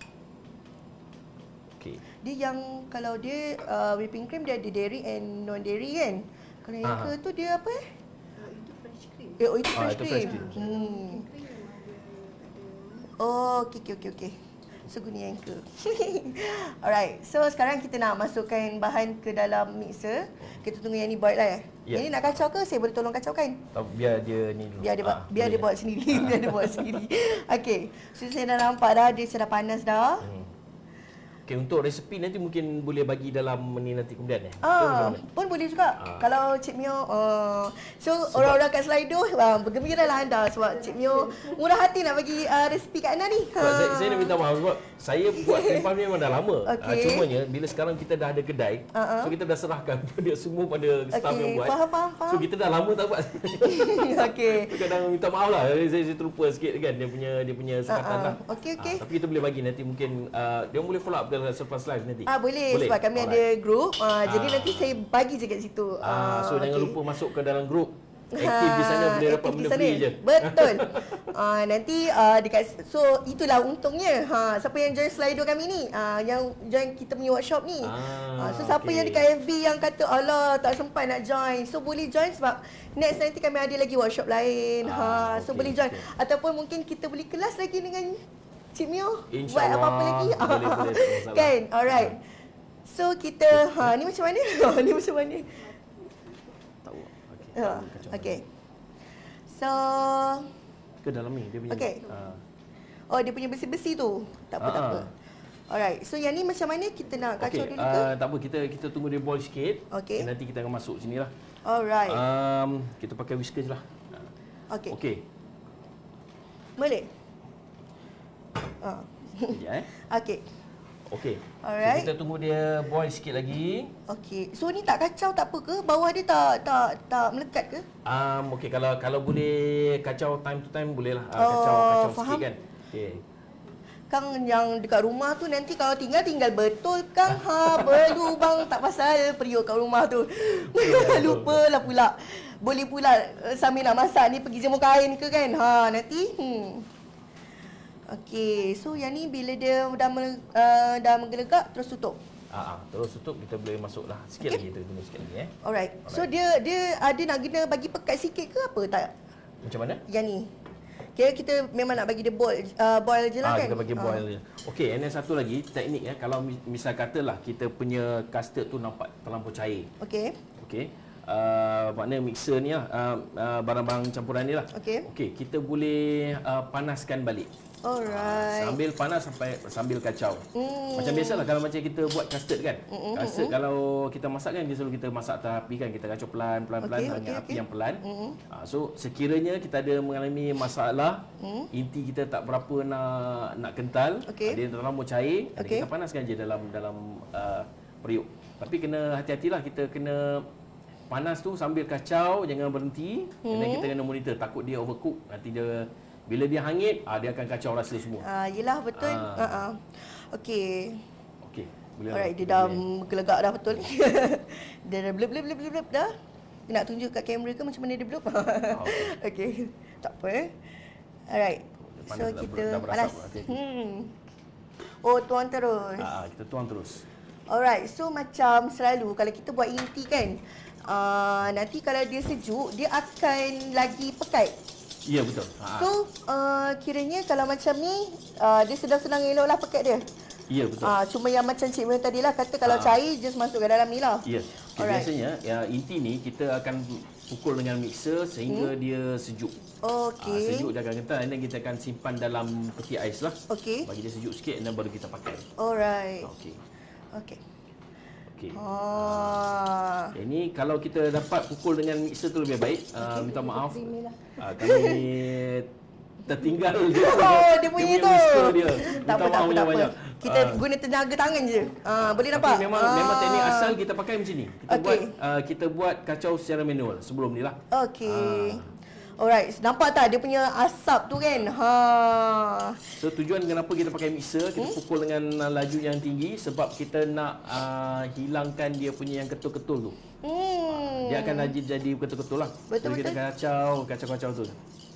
Okey. Dia yang kalau dia uh, whipping cream dia ada dairy and non dairy kan? Kalau Ah. Anchor tu dia apa eh? Oh, itu fresh cream. Eh, oh itu Ah, fresh itu cream. fresh cream. Hmm. Cream ada ada Oh, okey okey okey okey. So guna yang Anchor. Alright. So sekarang kita nak masukkan bahan ke dalam mixer. Kita tunggu yang ni boil lah eh. Ya. Yang ni nak kacau ke? Saya boleh tolong kacaukan? Tahu biar dia ni dulu. Biar dia buat, Ah, biar dia boleh. buat sendiri. biar dia buat sendiri. Okey. So saya dah nampak dah dia sudah panas dah. Hmm. Okey, untuk resepi nanti mungkin boleh bagi dalam ni nanti kemudian eh. Ke Ah, macam mana? pun boleh juga. Ah. Kalau Cik Mio uh, so orang-orang kat Slido uh, bergembiralah anda sebab Cik Mio murah hati nak bagi uh, resipi kat anda ni. Sebab saya, saya nak minta maaf sebab saya buat tempah ni memang dah lama. Okey. Ah, cumanya bila sekarang kita dah ada kedai, Uh-uh. so kita dah serahkan pada semua pada staff Okey, yang buat. faham, faham, faham. So kita dah lama tak buat. Okey. So, kadang minta maaf lah, saya, saya terlupa sikit kan dia punya dia punya sukatan Uh-uh. lah. Okey, okey. Ah, tapi kita boleh bagi nanti mungkin uh, dia boleh follow up dalam selepas live nanti. Ah boleh, boleh sebab kami Alright. ada group. Uh, Jadi Ah. nanti saya bagi je kat situ. Ah, so Ah, jangan okey. lupa masuk ke dalam grup Aktif di sana boleh dapat aktif di benda sana. free je. Betul. uh, nanti uh, dekat so itulah untungnya. Ha, siapa yang join Slido kami ni, uh, yang join kita punya workshop ni. Ah, uh, so siapa okey. yang dekat F B yang kata alah tak sempat nak join, so boleh join sebab next nanti kami ada lagi workshop lain. Ah, ha, so okey, boleh join. okey. Ataupun mungkin kita boleh kelas lagi dengan Cik Mio buat InsyaAllah. apa-apa lagi. Boleh, boleh, tak masalah. Kan? Alright. So kita ha ni macam mana? Ni macam mana? Tahu. Okey. Ha, Kacau. okey. So Ke dalam ni dia punya. Okey. Ah. oh dia punya besi-besi tu. Tak apa, Ah, tak apa. ah. Alright. So yang ni macam mana kita nak kacau Okey, dulu ke? uh, tak apa, kita kita tunggu dia boil sikit. Okey. Nanti kita akan masuk sini lah. Alright. Um, kita pakai whisker je lah. Okey. Okey. Boleh? Ah. Sekejap eh. Okey. Okey. Alright. So, kita tunggu dia boil sikit lagi. Okey. So ni tak kacau tak apa ke? Bawah dia tak tak tak melekat ke? Um, okey, kalau kalau boleh kacau time to time boleh lah. Uh, Oh, kacau kacau faham. sikit kan. Okey. Kang yang dekat rumah tu nanti kalau tinggal tinggal betul Kang. Ha berlubang tak pasal periuk kat rumah tu. Lupalah pula. Boleh pula uh, sambil nak masak ni pergi jemur kain ke kan. Ha nanti hmm. Okey, so yang ni bila dia dah me, uh, dah menggelegak terus tutup. Ah, ah, terus tutup, kita boleh masuk lah. Sikit Okey. lagi, kita tunggu sikit lagi eh. Alright. So dia dia ada nak kena bagi pekat sikit ke apa tak? Macam mana? Yang ni. Kira kita memang nak bagi dia boil uh, boil je lah Ah, kan? kita bagi boil je. Okey, and then satu lagi teknik eh, kalau mis- misal katalah kita punya custard tu nampak terlampau cair. Okey. Okey. Uh, maknanya mixer ni lah, uh, uh, barang-barang campuran ni lah. Okey. Okey, kita boleh uh, panaskan balik. Alright. Sambil panas sampai sambil kacau. Hmm. Macam biasalah kalau macam kita buat custard kan. Mm-mm, Custard kalau kita masak kan, dia selalu kita masak atas api kan, kita kacau pelan pelan pelan Okey, dengan okey, api okey. yang pelan. Mm-mm. Ha, so sekiranya kita ada mengalami masalah, Mm. inti kita tak berapa nak nak kental, Okey. dia terlalu cair, jadi Okey. kita panaskan je dalam dalam uh, periuk. Tapi kena hati-hatilah, kita kena panas tu sambil kacau, jangan berhenti. Mm. Dan kita kena monitor, takut dia overcook, nanti dia bila dia hangit, ah, dia akan kacau rasa semua. Ah, yelah betul. Ah. Ha ah. Okey. Okey, boleh. Alright, dia dah gelegak dah betul. Dia dah blub blub blub blub blub dah. Dia nak tunjuk kat kamera ke macam mana dia blub? okey. Okey. Tak apa eh. Alright. Panas So dah, kita dah berasap panas. lah, hati-hati. Hmm. Oh, tuang terus. Ah, kita tuang terus. Alright, so macam selalu kalau kita buat inti kan, uh, nanti kalau dia sejuk, dia akan lagi pekat. Ya, betul. Ha. So, uh, kiranya kalau macam ni, uh, dia sedang-sedang elok lah pekat dia. Ya, betul. Ah, cuma yang macam Cik Mel tadi lah, kata kalau Ah. cair, just masuk ke dalam ni lah. Ya. Okay, Alright. biasanya ya, inti ni kita akan pukul dengan mixer sehingga Hmm. dia sejuk. Okey. Ah, sejuk dia akan kental, dan kita akan simpan dalam peti ais lah. Okey. Bagi dia sejuk sikit dan baru kita pakai. Alright. Okey. Okey. Okey. Ah. Ini kalau kita dapat pukul dengan mixer tu lebih baik. Uh, minta maaf. Creamy lah. Uh, kami tertinggal dia Oh, dia punya tu. whisker dia. Tak apa, tak apa, Minta maaf tak apa. banyak-banyak. Kita Ah. guna tenaga tangan je. Ah, boleh Tapi nampak? memang Ah. memang teknik asal kita pakai macam ni. Kita Okey. buat uh, kita buat kacau secara manual sebelum ni lah. Okey. Ah. Alright, nampak tak dia punya asap tu kan? Ha. So tujuan kenapa kita pakai mixer, kita Hmm? pukul dengan uh, laju yang tinggi sebab kita nak uh, hilangkan dia punya yang ketul-ketul tu. Hmm. Dia akan jadi jadi ketul-ketul lah. Betul, Jadi kita betul. kacau, kacau-kacau tu.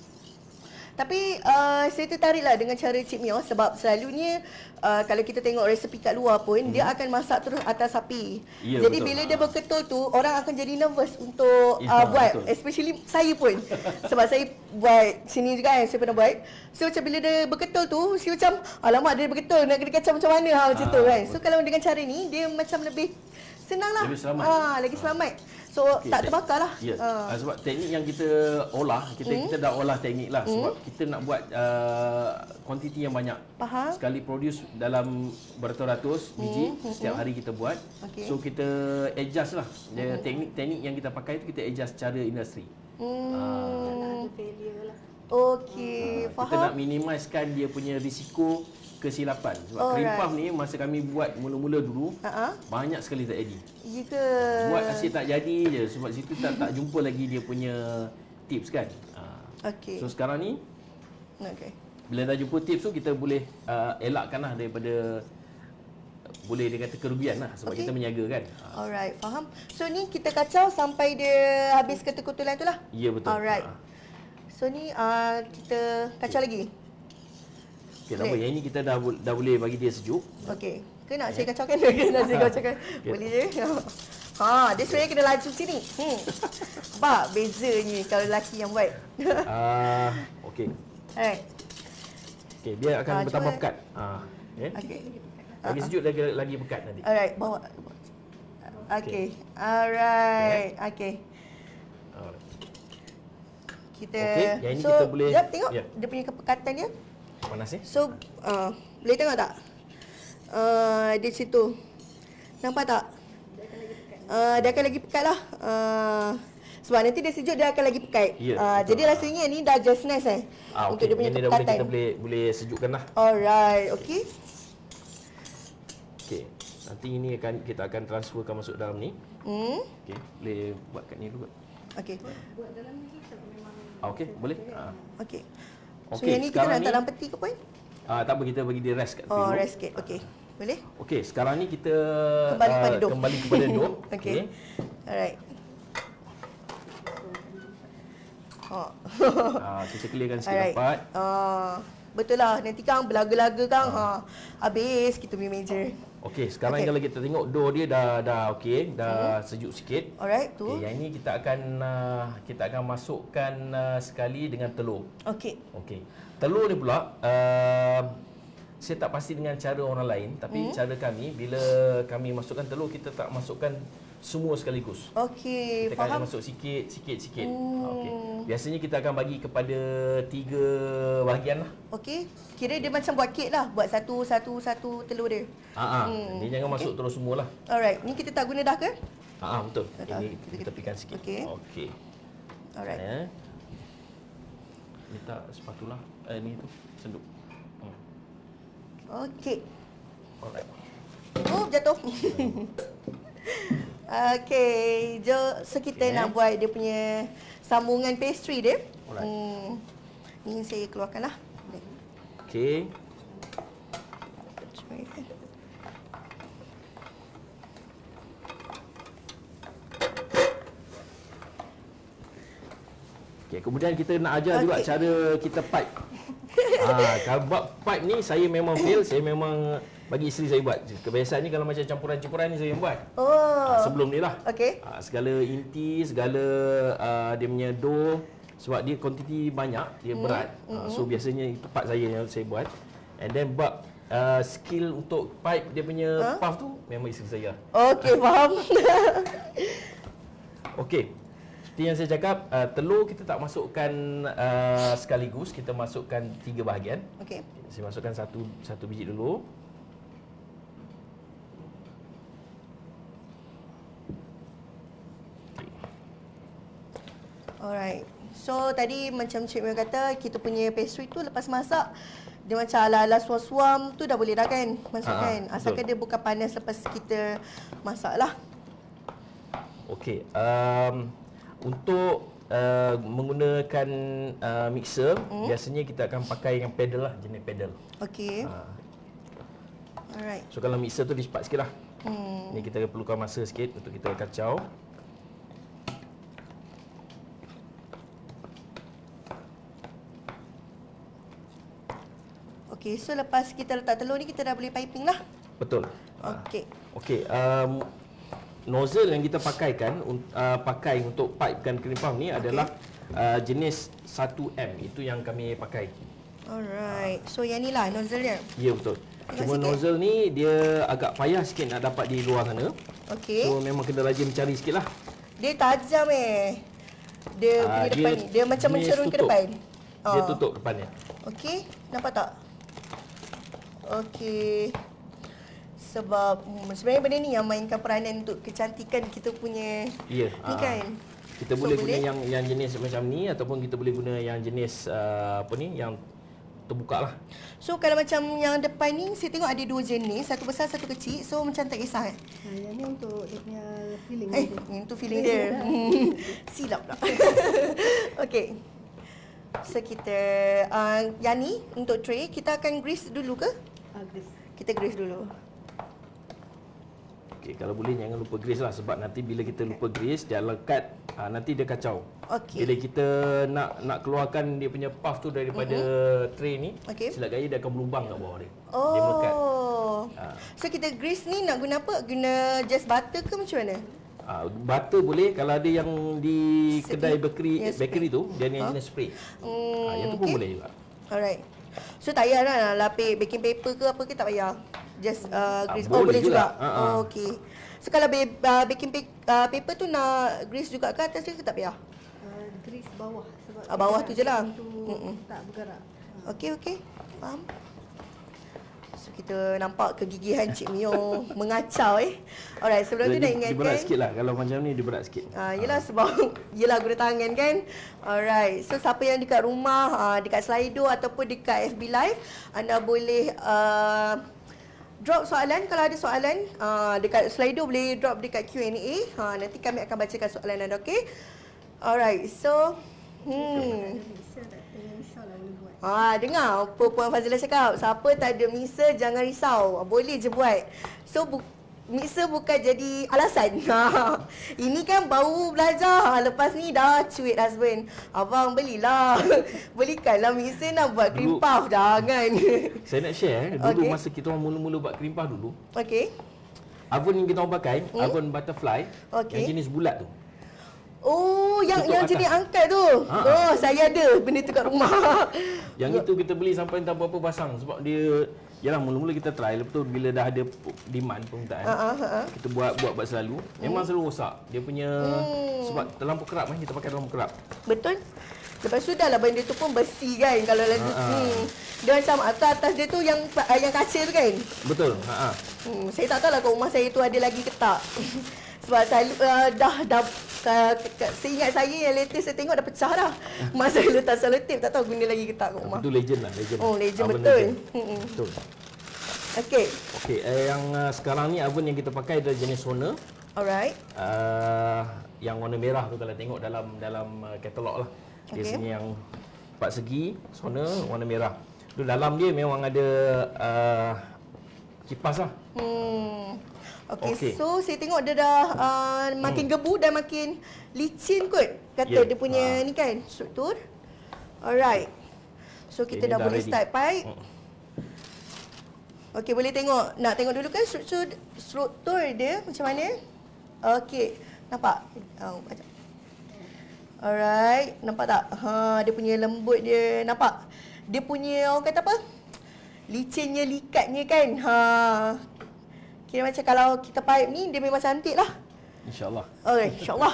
Tapi uh, saya tertarik lah dengan cara Cik Mio sebab selalunya uh, kalau kita tengok resepi kat luar pun hmm. dia akan masak terus atas api. Ya, Jadi betul. bila dia berketul tu orang akan jadi nervous untuk Ya, uh, buat. betul. Especially saya pun. Sebab saya buat sini juga kan, saya pernah buat. So macam bila dia berketul tu, saya macam alamak dia berketul, nak kena kacau macam mana ha, macam Ah, tu kan. So betul. kalau dengan cara ni dia macam lebih senang lah. Lebih selamat. Ah, lagi selamat. So Okey, tak tek- terbakar lah. Ya. Ah. Uh, sebab teknik yang kita olah, kita Hmm. kita dah olah teknik lah sebab kita nak buat uh, kuantiti yang banyak. Faham? Sekali produce dalam beratus-ratus biji setiap hari kita buat. Okey. So kita adjust lah. Dia teknik-teknik yang kita pakai tu kita adjust secara industri. Hmm. Tak ada failure lah. Okey, Ah, faham. kita nak minimizekan dia punya risiko kesilapan. Sebab Alright. cream puff ni masa kami buat mula-mula dulu Ha ah. banyak sekali tak jadi. Ya ke? Buat asyik tak jadi je sebab situ tak tak jumpa lagi dia punya tips kan. Ah. Okey. So sekarang ni Okey. bila dah jumpa tips tu kita boleh uh, elakkan lah daripada boleh dia kata kerugian lah sebab Okey. kita menjaga kan. Alright, faham. So ni kita kacau sampai dia habis ketekutulan tu lah. Ya betul. Alright. Ha. So ni uh, kita kacau lagi. Okey, tak apa. Yang ini kita dah bo- dah boleh bagi dia sejuk. Okey. Ke nak saya kacaukan? Ke nak saya kacaukan? Okey. Boleh je. Ha, dia sebenarnya kena laju sini. Hmm. Bak bezanya kalau lelaki yang buat. Ah, okey. Alright. Okey, dia akan Ah, bertambah cuba- pekat. Ah, okey. Okey. Lagi sejuk lagi lagi pekat nanti. Alright, bawa. Okey. Alright. Okey. Alright. Kita Okey, yang ini so, kita boleh- jap tengok ya. dia punya kepekatan dia. Panas eh? So, uh, boleh tengok tak? Uh, di situ. Nampak tak? Uh, dia akan lagi pekat lah. Uh, sebab nanti dia sejuk, dia akan lagi pekat. Ya, uh, betul. jadi rasanya ni dah just nice eh. Ah, untuk okey. dia punya Ini dah boleh kepekatan. kita boleh boleh sejukkan lah. Alright, okey. Okey. Nanti ini akan kita akan transferkan masuk dalam ni. Hmm. Okey, boleh buat kat ni dulu. Okey. Ah, okey, boleh. Ah. Okey. So Okey, yang ni kita sekarang nak ni- letak dalam peti ke puan? Ah, tak apa, kita bagi dia rest kat tepi Oh, dulu. rest sikit. Okey. Boleh? Okey, sekarang ni kita Kembali ah, kepada dom. kembali kepada dom. Okey. Alright. Oh. Ah, kita clearkan sikit Alright. dapat. Ah, betul lah. Nanti kang berlaga-laga kang. Ha. Habis kita punya meja. Okey, sekarang Okey. kalau kita tengok dough dia dah dah okey, dah sejuk sikit. Alright, tu. Okey, yang ini kita akan uh, kita akan masukkan uh, sekali dengan telur. Okey. Okey. Telur ni pula uh, saya tak pasti dengan cara orang lain, tapi hmm. cara kami bila kami masukkan telur kita tak masukkan semua sekaligus. Okey, Kita akan faham. masuk sikit, sikit, sikit. Hmm. Okey. Biasanya kita akan bagi kepada tiga bahagian lah. Okey. Kira dia macam buat kek lah. Buat satu, satu, satu telur dia. Ha ah. Hmm. Dia jangan masuk terus semua lah. Alright. Ni kita tak guna dah ke? Ha ah, betul. Dah. Ini kita tepikan sikit. Okey. Okey. Alright. Eh. Minta spatula. Eh ni tu senduk. Hmm. Okey. Alright. Oh, jatuh. Okey. Jo, so kita Okey. nak buat dia punya sambungan pastry dia. Alright. Hmm. Ni saya keluarkan lah. Okey. Okey, kemudian kita nak ajar okay. juga Okey. cara kita pipe. Ah, kalau buat pipe ni saya memang fail, saya memang bagi isteri saya buat. Kebiasaannya kalau macam campuran-campuran ni saya yang buat. Oh. Ah, sebelum ni lah. Okey. Ah, segala inti, segala uh, dia punya dough sebab dia kuantiti banyak, dia Hmm. berat. Ah, so biasanya itu part saya yang saya buat. And then bab uh, skill untuk pipe dia punya Huh? puff tu memang isteri saya. Okey, faham. Okey. Seperti yang saya cakap, uh, telur kita tak masukkan uh, sekaligus, kita masukkan tiga bahagian. Okey. Saya masukkan satu satu biji dulu. Alright. So tadi macam Cik Mia kata, kita punya pastry tu lepas masak dia macam ala-ala suam-suam tu dah boleh dah kan masukkan. Ha, Asalkan betul. dia bukan panas lepas kita masak lah. Okey. Um, untuk uh, menggunakan uh, mixer, hmm? biasanya kita akan pakai yang pedal lah, jenis pedal. Okey. Ha. Alright. So kalau mixer tu dia cepat sikit lah. Hmm. Ni kita perlukan masa sikit untuk kita kacau. Okey, so lepas kita letak telur ni kita dah boleh piping lah. Betul. Ha. Okey. Okey, um, nozzle yang kita pakaikan uh, pakai untuk pipekan cream puff ni adalah uh, jenis satu M. Itu yang kami pakai. Alright. So yang ni lah nozzle dia. Ya betul. Tengok Cuma sikit. nozzle ni dia agak payah sikit nak dapat di luar sana. Okey. So memang kena rajin mencari sikit lah. Dia tajam eh. Dia Ah, punya depan ni. Dia macam jenis mencerun ke tutup. depan. Dia Ah. tutup depannya. Okey, nampak tak? Okey. Sebab hmm, sebenarnya benda ni yang mainkan peranan untuk kecantikan kita punya Ya. ni ah. kan. Kita So, boleh guna boleh? yang yang jenis macam ni ataupun kita boleh guna yang jenis uh, apa ni yang terbuka lah. So kalau macam yang depan ni saya tengok ada dua jenis, satu besar satu kecil. So macam tak kisah eh. Ha, yang ni untuk dia punya feeling Eh, dia. yang tu feeling dia. Silap pula. Okey. So kita uh, yang ni untuk tray kita akan grease dulu ke? Ah, Grace. Kita grease dulu. Okey, kalau boleh jangan lupa grease lah sebab nanti bila kita lupa grease dia lekat, ha, nanti dia kacau. Okey. Bila kita nak nak keluarkan dia punya puff tu daripada mm-hmm. tray ni, Okey. silap gaya dia akan berlubang kat bawah dia. Oh. Dia melekat. Ha. So kita grease ni nak guna apa? Guna just butter ke macam mana? Ha, butter boleh, kalau ada yang di Spray. kedai bakery Yang bakery tu dia ni Ha? jenis spray. Hmm, Ha, yang tu pun okey. boleh juga. Alright. So tak payah lah nak lapik baking paper ke apa ke, tak payah. Just uh, grease. Ah, Oh boleh boleh juga. juga. Ha, ha. Oh okey. So kalau ba- uh, baking pa- uh, paper tu nak grease juga ke atas dia ke tak payah? Uh, grease bawah sebab Ah, bawah tu je lah. tu Mm-mm. tak bergerak. Okey okey. Faham. So kita nampak kegigihan Cik Mio mengacau eh. Alright, sebelum tu Dia, nak dia berat ingatkan. sikit lah, kalau macam ni dia berat sikit. Ah, yelah sebab yelah guna tangan kan. Alright. So siapa yang dekat rumah, uh, dekat Slido ataupun dekat F B Live, anda boleh uh, drop soalan kalau ada soalan. Uh, dekat Slido boleh drop dekat Q and A. Uh, nanti kami akan bacakan soalan anda, okey? Alright. So hmm. Mixer tak ada risau lah boleh buat. Ah, dengar apa Puan Fazilah cakap. Siapa tak ada mixer jangan risau. Boleh je buat. So bu- mixer bukan jadi alasan. Ha, ini kan baru belajar. Lepas ni dah cuit husband. Abang belilah. Belikanlah mixer nak buat cream Dulu- puff. Jangan. Saya nak share eh, dulu Okey. masa kita orang mula-mula buat cream puff dulu, Okey. oven yang kita orang pakai, hmm? oven butterfly, Okey. yang jenis bulat tu. Oh, yang Tutup yang atas. jenis angkat tu. Ha. Oh, saya ada benda tu kat rumah. Yang itu kita beli sampai entah berapa pasang sebab dia, yalah mula-mula kita try, lepas tu bila dah ada demand permintaan, Ha ah, ha ah. kita buat buat buat selalu, memang selalu rosak. Dia punya Hmm. sebab terlampau kerap kan, kita pakai terlampau kerap. Betul. Lepas tu dah lah benda tu pun besi kan kalau lagi Ha, ha. hmm. Dia macam atas atas dia tu yang uh, yang kaca tu kan. Betul. Ha ah. Hmm, saya tak tahu lah kat rumah saya tu ada lagi ke tak. Sebab saya uh, dah dah uh, seingat saya yang latest saya tengok dah pecah dah. Masa saya letak selotip tak tahu guna lagi ke tak kat rumah. Itu legend lah, legend. Oh, legend Oven betul. legend. Hmm. Betul. Okey. Okey, eh, yang uh, sekarang ni oven yang kita pakai adalah jenis Sona. Alright. Uh, yang warna merah tu kalau tengok dalam dalam uh, katalog lah. Dia Okey. sini yang empat segi, Sona warna merah. Tu dalam dia memang ada uh, kipas lah. Hmm. Okey, Okey. so saya tengok dia dah uh, makin Hmm. gebu dan makin licin kot. Kata Ya. dia punya Ha. ni kan, struktur. Alright. So kita Okey, dah, ni dah boleh ready. start pipe. Hmm. Okey, boleh tengok. Nak tengok dulu kan struktur struktur dia macam mana? Okey, nampak? Oh, macam. Alright, nampak tak? Ha, dia punya lembut dia, nampak? Dia punya orang kata apa? Licinnya, likatnya kan. Ha. Kira macam kalau kita pipe ni dia memang cantik lah. InsyaAllah. Okay, insyaAllah.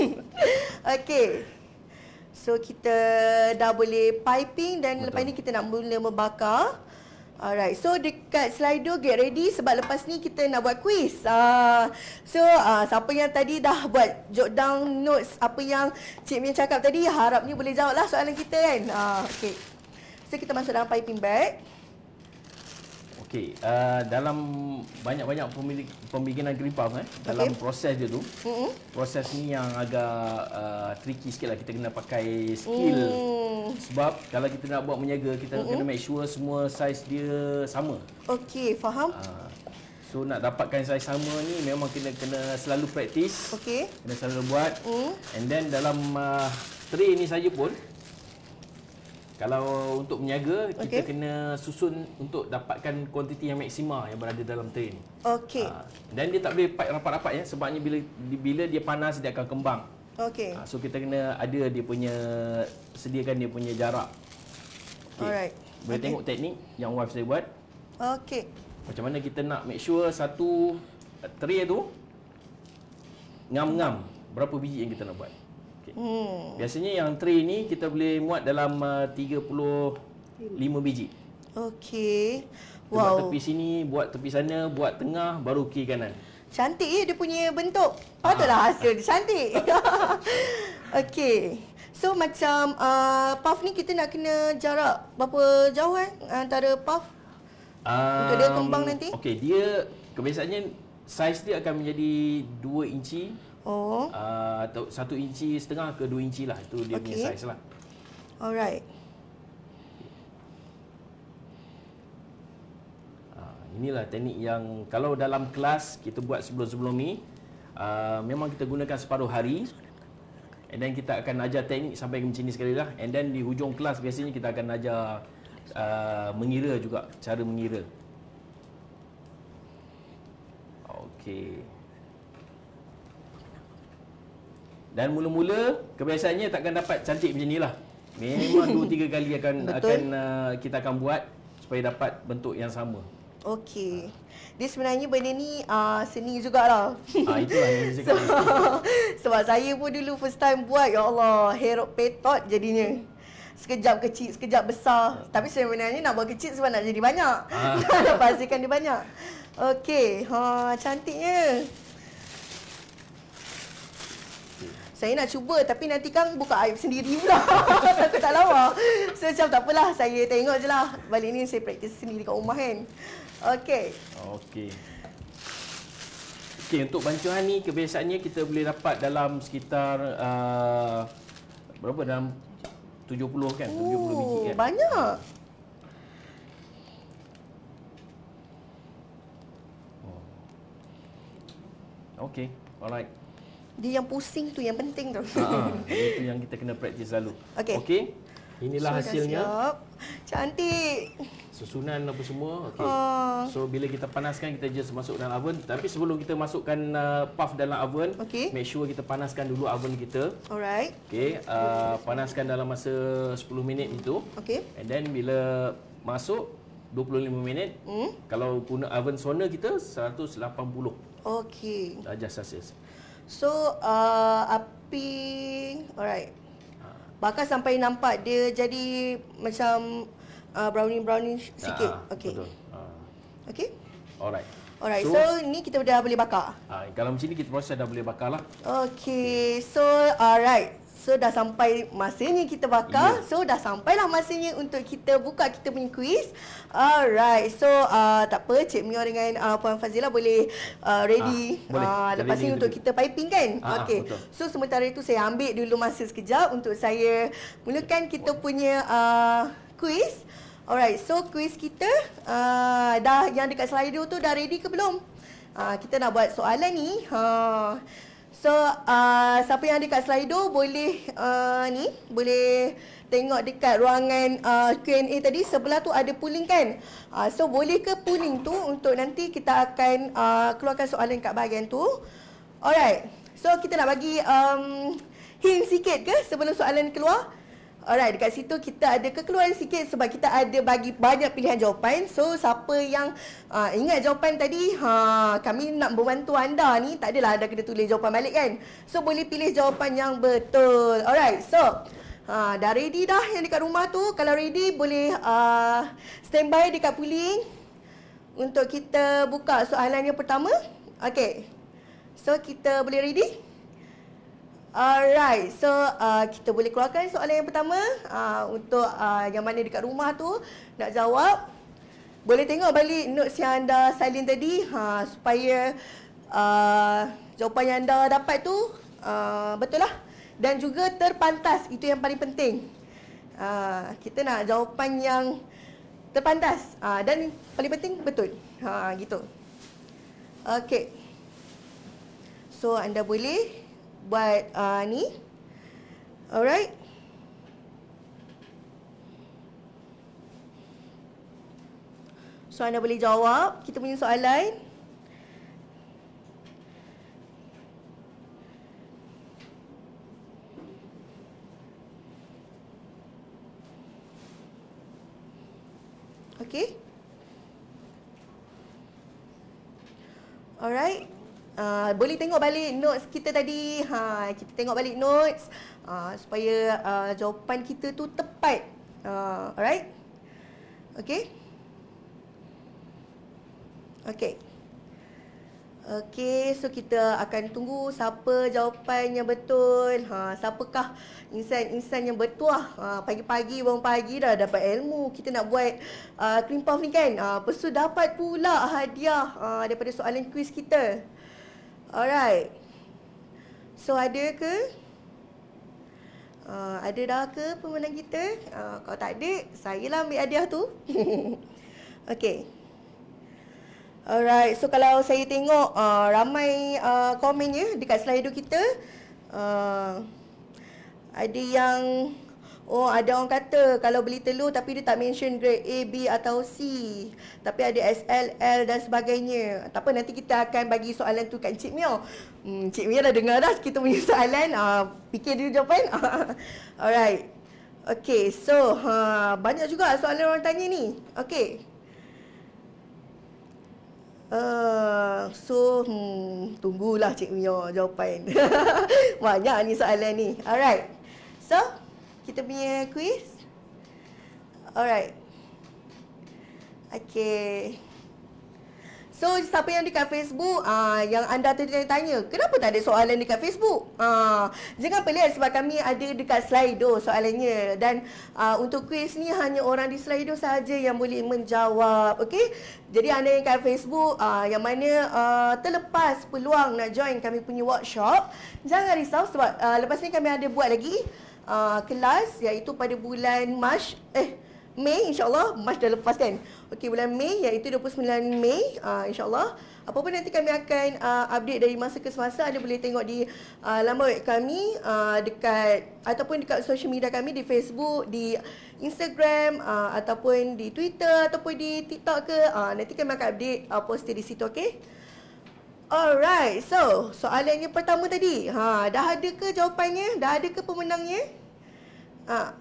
Okey. So kita dah boleh piping dan Betul. lepas ni kita nak mula membakar. Alright, so dekat Slido get ready sebab lepas ni kita nak buat quiz. Uh, so uh, siapa yang tadi dah buat jot down notes apa yang Cik Mia cakap tadi, harapnya boleh jawab lah soalan kita kan. Uh, okay. So kita masuk dalam piping bag. Okey, uh, dalam banyak-banyak pemilik pembikinan cream puff eh, dalam Okey. proses dia tu, Mm-mm. proses ni yang agak uh, tricky sikit lah. Kita kena pakai skill. Hmm. Sebab kalau kita nak buat menyaga, kita kena make sure semua saiz dia sama. Okey, faham? Uh, so nak dapatkan saiz sama ni memang kena kena selalu praktis. Okey. Kena selalu buat. Hmm. And then dalam uh, tray ni saja pun, kalau untuk menyaga, kita Okey. kena susun untuk dapatkan kuantiti yang maksima yang berada dalam tray ni. Okey. Ah, dan dia tak boleh pipe rapat-rapat ya, sebabnya bila bila dia panas dia akan kembang. Okey. Ah, so kita kena ada dia punya, sediakan dia punya jarak. Okey. Alright. Boleh Okey. tengok teknik yang wife saya buat. Okey. Macam mana kita nak make sure satu tray tu ngam-ngam berapa biji yang kita nak buat. Okay. Hmm. Biasanya yang tray ni kita boleh muat dalam uh, tiga puluh lima biji. Okey. Kita buat Wow. tepi sini, buat tepi sana, buat tengah, baru kiri kanan. Cantik ya dia punya bentuk. Patutlah hasil dia cantik. Okey. So macam uh, puff ni kita nak kena jarak berapa jauh eh antara puff? Untuk dia kembang nanti? Okey, dia kebiasaannya saiz dia akan menjadi dua inci. Oh. Uh, atau satu inci setengah ke dua inci lah. Itu dia punya Okey. saiz lah. Alright. Uh, inilah teknik yang kalau dalam kelas kita buat sebelum-sebelum ni, uh, memang kita gunakan separuh hari. And then kita akan ajar teknik sampai macam ni sekali lah. And then di hujung kelas biasanya kita akan ajar uh, mengira juga, cara mengira. Okey. Dan mula-mula kebiasaannya takkan dapat cantik macam ni lah. Memang dua tiga kali akan akan uh, kita akan buat supaya dapat bentuk yang sama. Okey. Dia sebenarnya benda ni uh, seni jugalah. Ah, itulah yang saya cakap. So, sebab saya pun dulu first time buat, ya Allah, herok petot jadinya. Sekejap kecil, sekejap besar. Tapi sebenarnya nak buat kecil sebab nak jadi banyak. Ah. Nak pastikan dia banyak. Okey, ha, cantiknya. Saya nak cuba tapi nanti kan buka aib sendiri pula. Takut tak lawa. So macam tak apalah, saya tengok je lah. Balik ni saya praktis sendiri kat rumah kan. Okey. Okey. Okey, untuk bancuhan ni kebiasaannya kita boleh dapat dalam sekitar uh, berapa, dalam tujuh puluh kan? Oh, tujuh puluh biji kan? Banyak. Oh. Okey, alright. Dia yang pusing tu yang penting tu. Ha, itu yang kita kena praktis selalu. Okey. Okey. Inilah so, hasilnya. Siap. Cantik. Susunan apa semua. Okey. Ha. So bila kita panaskan kita just masuk dalam oven. Tapi sebelum kita masukkan uh, puff dalam oven, okay, make sure kita panaskan dulu oven kita. Alright. Okey, uh, panaskan dalam masa sepuluh minit itu. Okey. And then bila masuk dua puluh lima minit, hmm? kalau guna oven sauna kita seratus lapan puluh. Okey. Darjah Celsius. So, uh, api, alright. Bakar sampai nampak dia jadi macam uh, brownie-brownie sikit. Ah, okey. Betul. Ah. Okey. Alright. Alright. So, so ni kita dah boleh bakar. Ah, kalau macam ni kita proses dah boleh bakar lah. Okey. So, alright. So dah sampai masanya kita bakar. Yeah. So dah sampailah masanya untuk kita buka kita punya kuis. Alright. So uh, tak apa, Cik Mio dengan uh, Puan Fazila boleh uh, ready. Ah, boleh. Uh, lepas ni untuk kita piping kan. Ah, okey. betul. So sementara itu saya ambil dulu masa sekejap untuk saya mulakan kita punya uh, kuis. Alright. So kuis kita uh, dah yang dekat Slido tu dah ready ke belum? Uh, kita nak buat soalan ni. Ha. So, uh, siapa yang ada kat Slido boleh uh, ni, boleh tengok dekat ruangan uh, Q and A tadi, sebelah tu ada polling kan. Uh, so, boleh ke polling tu untuk nanti kita akan uh, keluarkan soalan kat bahagian tu. Alright. So, kita nak bagi um, hint sikit ke sebelum soalan keluar? Alright, dekat situ kita ada kekeluaran sikit sebab kita ada bagi banyak pilihan jawapan. So, siapa yang uh, ingat jawapan tadi, ha, kami nak membantu anda ni, tak adalah anda kena tulis jawapan balik kan. So, boleh pilih jawapan yang betul. Alright, so ha, dah ready dah yang dekat rumah tu. Kalau ready, boleh uh, standby dekat polling untuk kita buka soalan yang pertama. Okay, so kita boleh ready? Alright, so uh, kita boleh keluarkan soalan yang pertama uh, untuk uh, yang mana dekat rumah tu nak jawab. Boleh tengok balik notes yang anda salin tadi uh, supaya uh, jawapan yang anda dapat tu uh, betul lah. Dan juga terpantas, itu yang paling penting. Uh, kita nak jawapan yang terpantas uh, dan paling penting betul. Ha, gitu. Okay. So anda boleh buat uh, ni. Alright. So anda boleh jawab kita punya soalan. Okay. Alright. Uh, boleh tengok balik notes kita tadi. Ha, kita tengok balik notes uh, supaya uh, jawapan kita tu tepat. Uh, alright. Okay. Okay. Okay, so kita akan tunggu siapa jawapan yang betul. Ha, siapakah insan-insan yang bertuah ha, pagi-pagi, bangun pagi dah dapat ilmu. Kita nak buat uh, cream puff ni kan. Uh, lepas tu dapat pula hadiah uh, daripada soalan kuis kita. Alright. So ada ke? Uh, ada dah ke pemenang kita? Uh, kalau tak ada, saya lah ambil hadiah tu. Okay. Alright, so kalau saya tengok uh, ramai uh, komennya dekat Slido kita. Uh, ada yang, oh ada orang kata kalau beli telur tapi dia tak mention grade A, B atau C. Tapi ada S L, L dan sebagainya. Tak apa, nanti kita akan bagi soalan tu kat Encik Mio. Hmm, Encik Mio dah dengar dah kita punya soalan. Uh, fikir dulu jawapan. Alright. Okay, so uh, banyak juga soalan orang tanya ni. Okay. Uh, so, hmm, tunggulah Cik Mio jawapan. Banyak ni soalan ni. Alright. So, kita punya quiz. Alright. Okay. So, siapa yang dekat Facebook, uh, yang anda tanya-tanya, kenapa tak ada soalan dekat Facebook? Uh, jangan pelik sebab kami ada dekat Slido soalannya. Dan uh, untuk kuis ni hanya orang di Slido sahaja yang boleh menjawab. Okay? Jadi anda yang kat Facebook, uh, yang mana uh, terlepas peluang nak join kami punya workshop, jangan risau sebab uh, lepas ni kami ada buat lagi uh, kelas iaitu pada bulan Mac, eh, Mei, insyaAllah. Mac dah lepas kan? Okey, bulan Mei, iaitu dua puluh sembilan Mei, uh, insyaAllah. Apa-apa nanti kami akan uh, update dari masa ke semasa. Anda boleh tengok di uh, laman web kami, uh, dekat ataupun dekat social media kami, di Facebook, di Instagram, uh, ataupun di Twitter, ataupun di TikTok ke. Uh, nanti kami akan update uh, poster di situ, okey? Alright, so soalan yang pertama tadi, ha, dah ada ke jawapannya? Dah ada ke pemenangnya? Ha.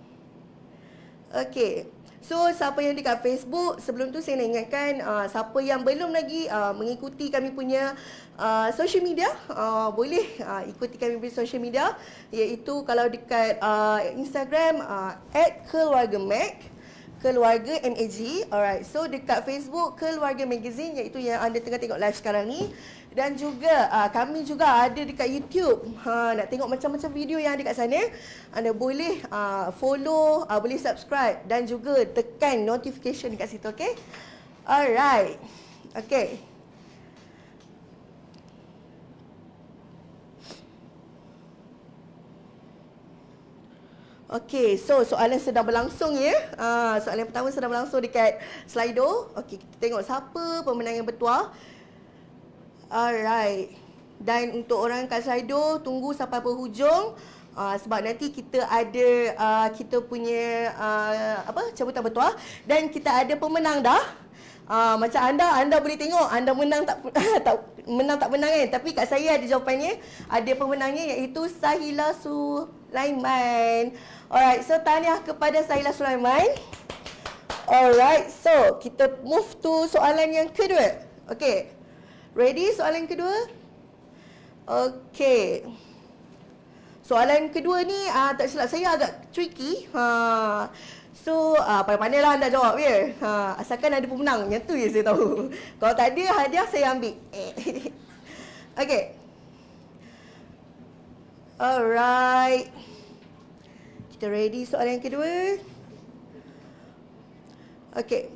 Okey. So, siapa yang dekat Facebook, sebelum tu saya nak ingatkan uh, siapa yang belum lagi uh, mengikuti kami punya uh, social media, uh, boleh uh, ikuti kami punya social media, iaitu kalau dekat uh, Instagram uh, at keluarga mag, keluarga M A G. Alright, so dekat Facebook Keluarga Magazine, iaitu yang anda tengah tengok live sekarang ni. Dan juga uh, kami juga ada dekat YouTube. Ha, nak tengok macam-macam video yang ada kat sana, anda boleh uh, follow, uh, boleh subscribe dan juga tekan notification dekat situ, okey? Alright. Okey. Okey, so soalan sedang berlangsung ya. Uh, soalan pertama sedang berlangsung dekat Slido. Okey, kita tengok siapa pemenang yang bertuah. Alright. Dan untuk orang kat Slido, tunggu sampai penghujung uh, sebab nanti kita ada uh, kita punya uh, apa cabutan bertuah dan kita ada pemenang dah. Uh, macam anda, anda boleh tengok anda menang tak tak menang tak menang kan, tapi kat saya ada jawapannya. Ada pemenangnya iaitu Sahila Sulaiman. Alright, so tahniah kepada Sahila Sulaiman. Alright, so kita move to soalan yang kedua. Okay, ready soalan kedua? Okay. Soalan kedua ni uh, tak silap saya agak tricky. Ha. So, uh, pandai-pandai lah anda jawab ya. Ha. Asalkan ada pemenang. Yang tu je saya tahu. Kalau tak ada hadiah saya ambil. Okay. Alright. Kita ready soalan yang kedua. Okay.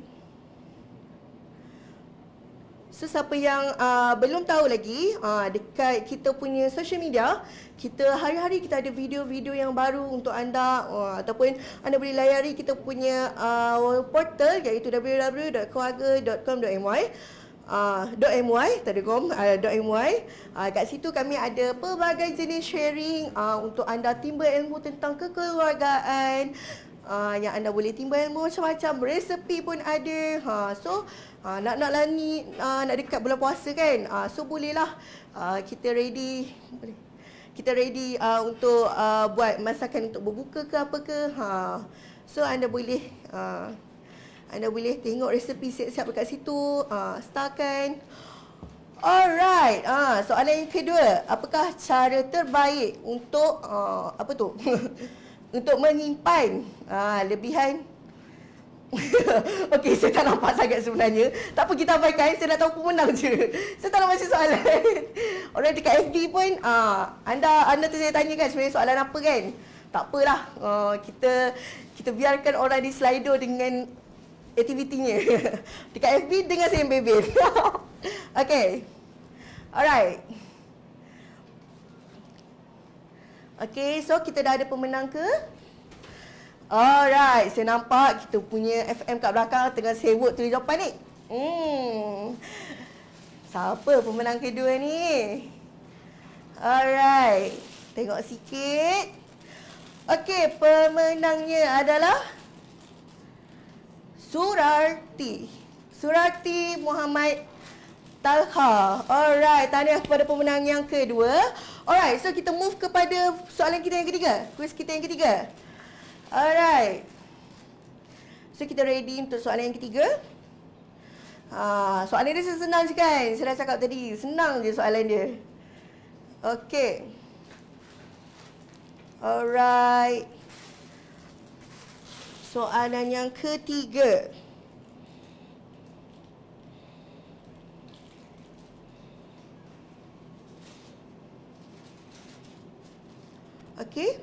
So, siapa yang uh, belum tahu lagi, uh, dekat kita punya social media, kita hari-hari kita ada video-video yang baru untuk anda, uh, ataupun anda boleh layari kita punya uh, portal iaitu w w w dot keluarga dot com dot m y. Uh, .my, tak ada com, uh, .my. Uh, kat situ kami ada pelbagai jenis sharing uh, untuk anda timba ilmu tentang kekeluargaan. Uh, yang anda boleh timba ilmu macam-macam, resepi pun ada. Ha, so, uh, nak-naklah ni uh, nak dekat bulan puasa kan. Uh, so, bolehlah uh, kita ready. Boleh. Kita ready uh, untuk uh, buat masakan untuk berbuka ke apa ke. Ha. So, anda boleh uh, anda boleh tengok resepi siap-siap dekat situ. Uh, starkan. Alright. Uh, soalan yang kedua. Apakah cara terbaik untuk uh, apa tu? Untuk menyimpan uh, lebihan. Okey, saya tak nampak sangat sebenarnya. Tak apa, kita abaikan. Saya nak tahu pemenang je. Saya tak nak baca soalan. Orang dekat F B pun, uh, anda anda tu saya tanya kan sebenarnya soalan apa kan? Tak apalah. Uh, kita kita biarkan orang di Slido dengan aktivitinya. Dekat F B dengar saya yang bebel. Okey. Alright. Okay, so kita dah ada pemenang ke? Alright, saya nampak kita punya F M kat belakang tengah sewot tulis jawapan ni. Hmm. Siapa pemenang kedua ni? Alright. Tengok sikit. Okey, pemenangnya adalah Surarti. Surarti Muhammad Talha. Alright, tahniah kepada pemenang yang kedua. Alright, so kita move kepada soalan kita yang ketiga. Kuis kita yang ketiga. Alright. So kita ready untuk soalan yang ketiga. Ha, soalan dia senang je kan? Saya dah cakap tadi, senang je soalan dia. Okey. Alright. Soalan yang ketiga. Okey.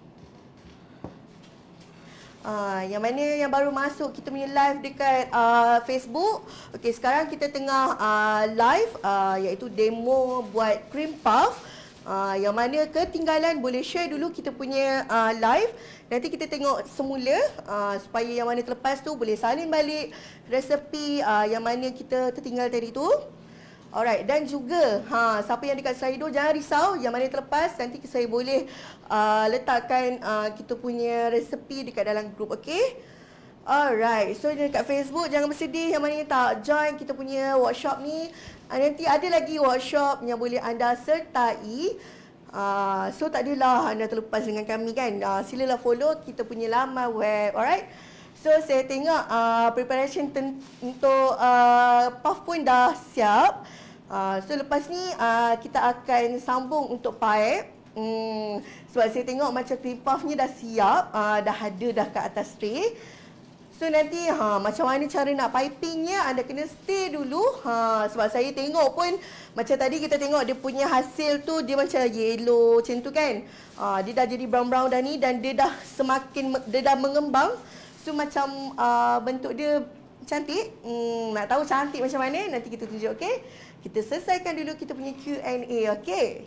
Uh, yang mana yang baru masuk kita punya live dekat uh, Facebook. Okey, sekarang kita tengah uh, live uh, iaitu demo buat cream puff. Uh, yang mana ketinggalan boleh share dulu kita punya uh, live. Nanti kita tengok semula uh, supaya yang mana terlepas tu boleh salin balik resepi uh, yang mana kita tertinggal tadi tu. Alright, dan juga ha, siapa yang dekat Slido jangan risau, yang mana terlepas nanti saya boleh uh, letakkan uh, kita punya resepi dekat dalam grup, okey? Alright, so dekat Facebook jangan bersedih yang mana yang tak join kita punya workshop ni. Uh, nanti ada lagi workshop yang boleh anda sertai. Uh, so tak adalah anda terlepas dengan kami kan. Uh, silalah follow kita punya laman web, alright? So saya tengok uh, preparation untuk uh, puff pun dah siap. Uh, so lepas ni uh, kita akan sambung untuk pipe. Hmm, sebab saya tengok macam cream puffnya dah siap, uh, dah ada dah kat atas tray. So nanti ha, macam mana cara nak pipingnya, anda kena stay dulu. Ha, sebab saya tengok pun macam tadi kita tengok dia punya hasil tu dia macam yellow macam tu kan. Ha, dia dah jadi brown-brown dah ni dan dia dah semakin, dia dah mengembang. So macam uh, bentuk dia cantik. Hmm, nak tahu cantik macam mana nanti kita tunjuk, okey? Kita selesaikan dulu kita punya Q and A, okey?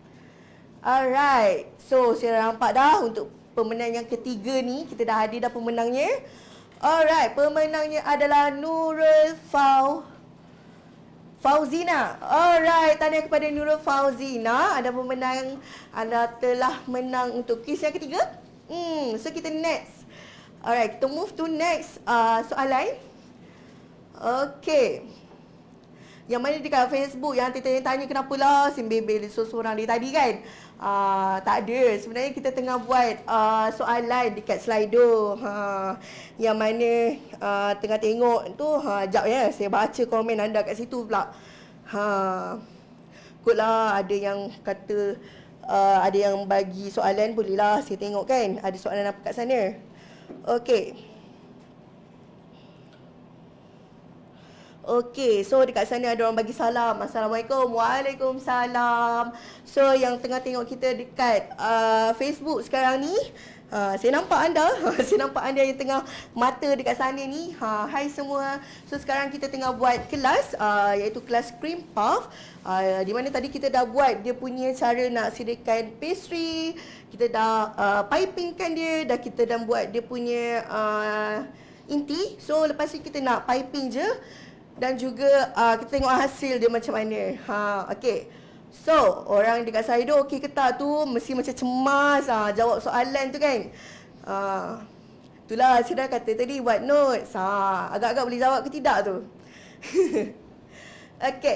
Alright. So saya nampak dah untuk pemenang yang ketiga ni, kita dah ada dah pemenangnya. Alright, pemenangnya adalah Nurul Fau Fauzina. Alright, tahniah kepada Nurul Fauzina. Anda pemenang, anda telah menang untuk kuis yang ketiga. Hmm, so kita next. Alright, kita move to next uh, soalan. Okay. Yang mana dekat Facebook yang tanya-tanya kenapa lah Simbebel seorang dia tadi kan. Uh, tak ada. Sebenarnya kita tengah buat uh, soalan dekat Slido. Ha, yang mana uh, tengah tengok tu. Ha, jap ya, saya baca komen anda kat situ pula. Ha, kot lah ada yang kata uh, ada yang bagi soalan, bolehlah saya tengok kan. Ada soalan apa kat sana. Okey. Okey, so dekat sana ada orang bagi salam. Assalamualaikum. Waalaikumsalam. So yang tengah tengok kita dekat uh, Facebook sekarang ni, uh, saya nampak anda. Saya nampak anda yang tengah mata dekat sana ni. Ha, hai semua. So sekarang kita tengah buat kelas uh, iaitu kelas cream puff. Uh, di mana tadi kita dah buat dia punya cara nak sediakan pastry. Kita dah uh, pipingkan dia, dah kita dah buat dia punya uh, inti. So lepas ni kita nak piping je. Dan juga uh, kita tengok hasil dia macam mana. Ha, okey. So, orang dekat Slido okey ke tak tu mesti macam cemas ha, jawab soalan tu kan. Uh, itulah saya dah kata tadi buat notes. Ha, agak-agak boleh jawab ke tidak tu. Okey.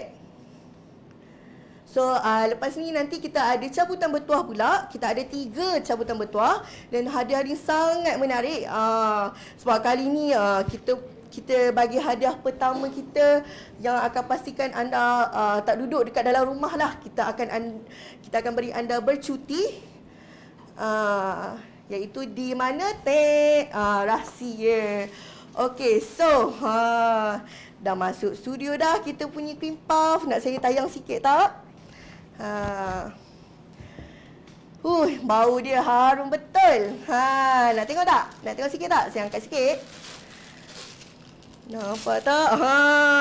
So, uh, lepas ni nanti kita ada cabutan bertuah pula. Kita ada tiga cabutan bertuah. Dan hadiah ni sangat menarik. Uh, sebab kali ni uh, kita kita bagi hadiah pertama kita yang akan pastikan anda uh, tak duduk dekat dalam rumah lah. Kita akan kita akan beri anda bercuti. Uh, iaitu di mana teh? Uh, rahsia. Okey, so uh, dah masuk studio dah kita punya cream puff. Nak saya tayang sikit tak? Uh, uh, bau dia harum betul. Ha, nak tengok tak? Nak tengok sikit tak? Saya angkat sikit. Nampak tak? Ha.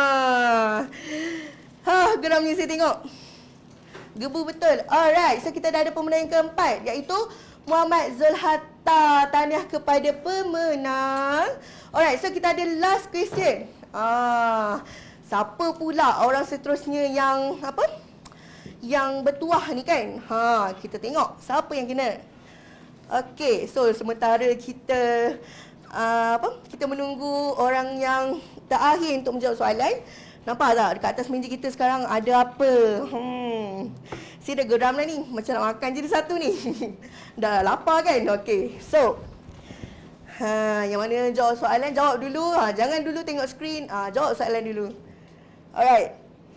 Ha, geramnya saya tengok. Gebu betul. Alright, so kita dah ada pemenang yang keempat iaitu Muhammad Zulhatta. Tahniah kepada pemenang. Alright, so kita ada last question. Ah, siapa pula orang seterusnya yang apa? Yang bertuah ni kan? Ha, kita tengok siapa yang kena. Okey, so sementara kita uh, apa? Kita menunggu orang yang terakhir untuk menjawab soalan. Nampak tak dekat atas meja kita sekarang ada apa? Hmm. Saya dah geram lah ni. Macam nak makan jadi satu ni. Dah lapar kan? Okey. So, ha, yang mana jawab soalan, jawab dulu. Ha, jangan dulu tengok skrin. Ha, jawab soalan dulu. Alright.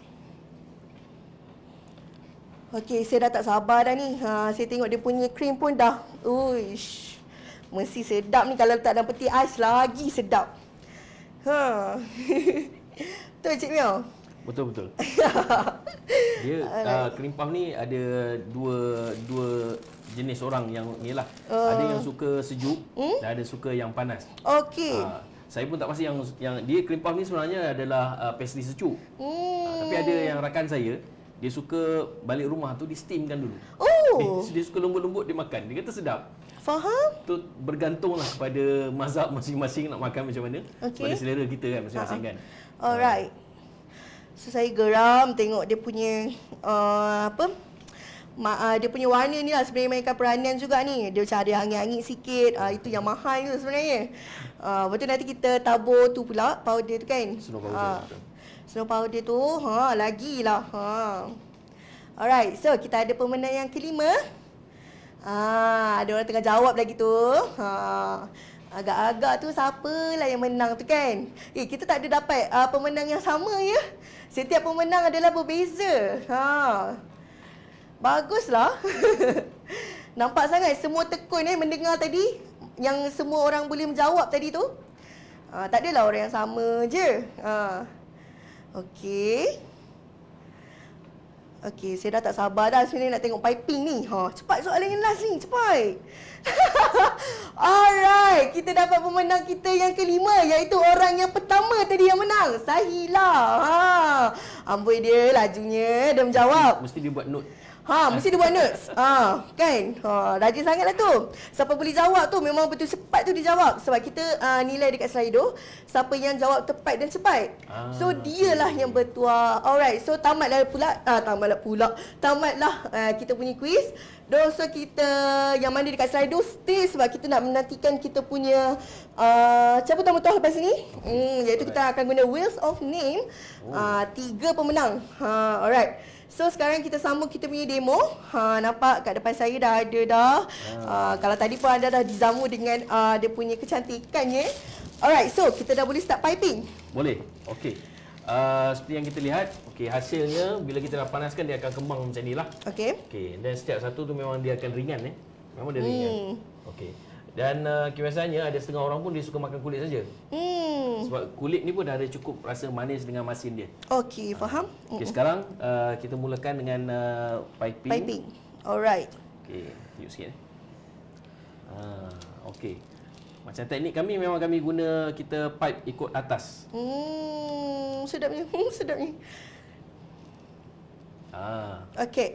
Okey, saya dah tak sabar dah ni. Ha, saya tengok dia punya krim pun dah. Uish. Mesti sedap ni kalau tak ada peti ais lagi sedap. Ha. Betul Cik Mio? Betul betul. Dia uh, cream puff ni ada dua dua jenis orang yang ni lah. Uh. Ada yang suka sejuk hmm? dan ada suka yang panas. Okey. Uh, saya pun tak pasti yang yang dia cream puff ni sebenarnya adalah uh, pastry sejuk. Hmm. Uh, tapi ada yang rakan saya, dia suka balik rumah tu di steamkan dulu. Oh. Dia, dia suka lembut-lembut dia makan. Dia kata sedap. Faham? Tu bergantunglah kepada mazhab masing-masing nak makan macam mana. Okay. Pada selera kita kan masing-masing kan. Alright. So saya geram tengok dia punya uh, apa? Ma, uh, dia punya warna ni lah sebenarnya mainkan peranan juga ni. Dia macam ada hangit-hangit sikit. Uh, itu yang mahal tu sebenarnya. Uh, betul nanti kita tabur tu pula powder tu kan. Snow powder. Uh, snow powder tu ha lagilah. Ha. Alright. So kita ada pemenang yang kelima. Ah, ada orang tengah jawab lagi tu. Ha. Agak-agak tu siapalah yang menang tu kan? Eh, kita tak ada dapat uh, pemenang yang sama ya. Setiap pemenang adalah berbeza. Ha. Baguslah. Nampak sangat semua tekun eh mendengar tadi yang semua orang boleh menjawab tadi tu. Ha, tak adalah orang yang sama je. Ha. Okey. Okey, saya dah tak sabar dah sebenarnya nak tengok piping ni. Ha, cepat soalan yang last ni, cepat. Alright, kita dapat pemenang kita yang kelima iaitu orang yang pertama tadi yang menang. Sahila. Ha. Amboi dia lajunya dia menjawab. Mesti dia buat note. Ha, mesti dia buat notes. Ha, kan? Ha, rajin sangatlah tu. Siapa boleh jawab tu memang betul cepat tu dia jawab. Sebab kita uh, nilai dekat Slido siapa yang jawab tepat dan cepat. Ah, so dialah okay. yang bertuah. Alright, so tamatlah pula. Ah, tamatlah pula. Tamatlah uh, kita punya quiz. Dan so kita yang mana dekat Slido stay sebab kita nak menantikan kita punya uh, cabutan bertuah lepas ni. Hmm, iaitu kita akan guna Wheels of Name. Oh. Uh, tiga pemenang. Ha, alright. So sekarang kita sambung kita punya demo. Ha, nampak kat depan saya dah ada dah. Ha. Uh, kalau tadi pun anda dah dijamu dengan uh, dia punya kecantikannya. Alright, so kita dah boleh start piping. Boleh. Okey. Uh, seperti yang kita lihat, okey hasilnya bila kita dah panaskan dia akan kembang macam ni lah. Okey. Okey, dan setiap satu tu memang dia akan ringan eh. Memang dia ringan. Hmm. Okey. Dan uh, kebiasaannya ada setengah orang pun dia suka makan kulit saja. Hmm. Sebab kulit ni pun dah ada cukup rasa manis dengan masin dia. Okey, faham. Okey, sekarang uh, kita mulakan dengan uh, piping. Piping. Alright. Okey, tunjuk sikit. Ah, okey. Macam teknik kami memang kami guna kita pipe ikut atas. Hmm, sedapnya. Hmm, sedapnya. Ah. Okey.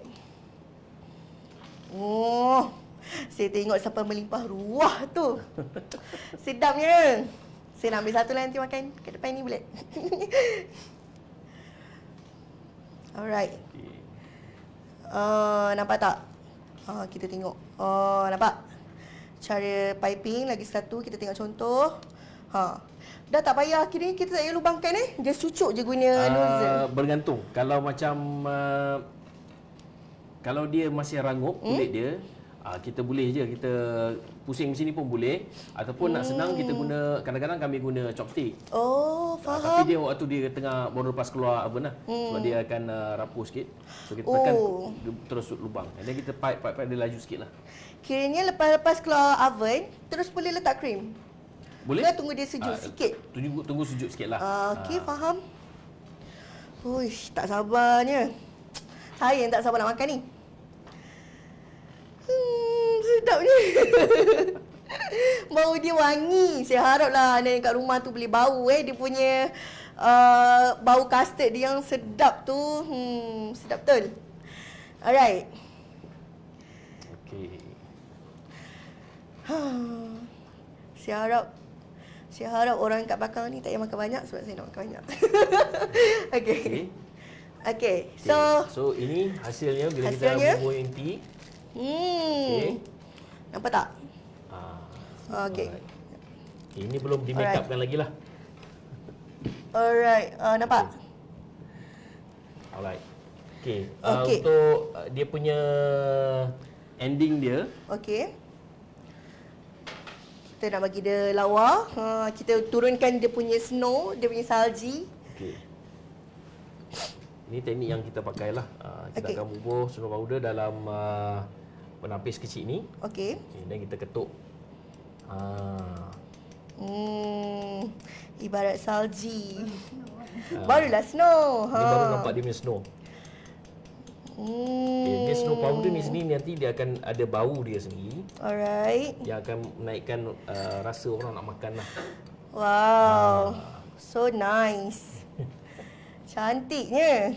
Oh. Saya tengok siapa melimpah ruah tu. Sedapnya. Saya nak ambil satu lah nanti makan kat depan ni boleh. Alright. Okay. Uh, nampak tak? Uh, kita tengok. Oh, nampak? Cara piping lagi satu kita tengok contoh. Ha. Dah tak payah akhirnya kita tak payah lubangkan eh. Dia cucuk je guna uh, nozzle. Bergantung. Kalau macam uh, kalau dia masih rangup kulit hmm? dia, Uh, kita boleh je kita pusing macam ni pun boleh ataupun hmm. nak senang kita guna kadang-kadang kami guna chopstick. Oh, faham. Uh, tapi dia waktu dia tengah baru lepas keluar oven lah. Hmm. Sebab dia akan uh, rapuh sikit. So kita tekan oh. terus lubang. Dan kita pipe pipe pipe dia laju sikitlah. Kiranya lepas-lepas keluar oven terus boleh letak krim. Boleh? Kita tunggu dia sejuk uh, sikit. Tunggu tunggu sejuk sikitlah. Uh, okey, uh. faham. Uish, tak sabarnya. Saya yang tak sabar nak makan ni. Hmm, sedapnya. Bau dia wangi. Saya haraplah anda yang kat rumah tu boleh bau eh dia punya uh, bau custard dia yang sedap tu. Hmm, sedap betul. Alright. Okey. Ha. Saya harap saya harap orang kat belakang ni tak payah makan banyak sebab saya nak makan banyak. Okey. Okey. Okey. So, So ini hasilnya bila hasilnya? kita bubur inti. hmm. Okey. Nampak tak? Ah. Okey. Alright. Ini belum di make upkan lagi lah. Alright. Uh, nampak? Alright. Okey. Uh, Okey. Untuk uh, dia punya ending dia, Okey. Kita nak bagi dia lawa. Ha, kita turunkan dia punya snow, dia punya salji. okey. Ini teknik yang kita pakai lah. Uh, kita Okey. akan bubur snow powder dalam uh, penapis kecil ni. Okey. Okay, dan kita ketuk. Ah. Hmm. Ibarat salji. Ah. Barulah snow. Ha. Ini baru nampak dia punya snow. Hmm. Okay, dia snow powder ni sendiri nanti dia akan ada bau dia sendiri Alright. yang akan menaikkan uh, rasa orang nak makan lah. Wow. Ah. So nice. Cantiknya.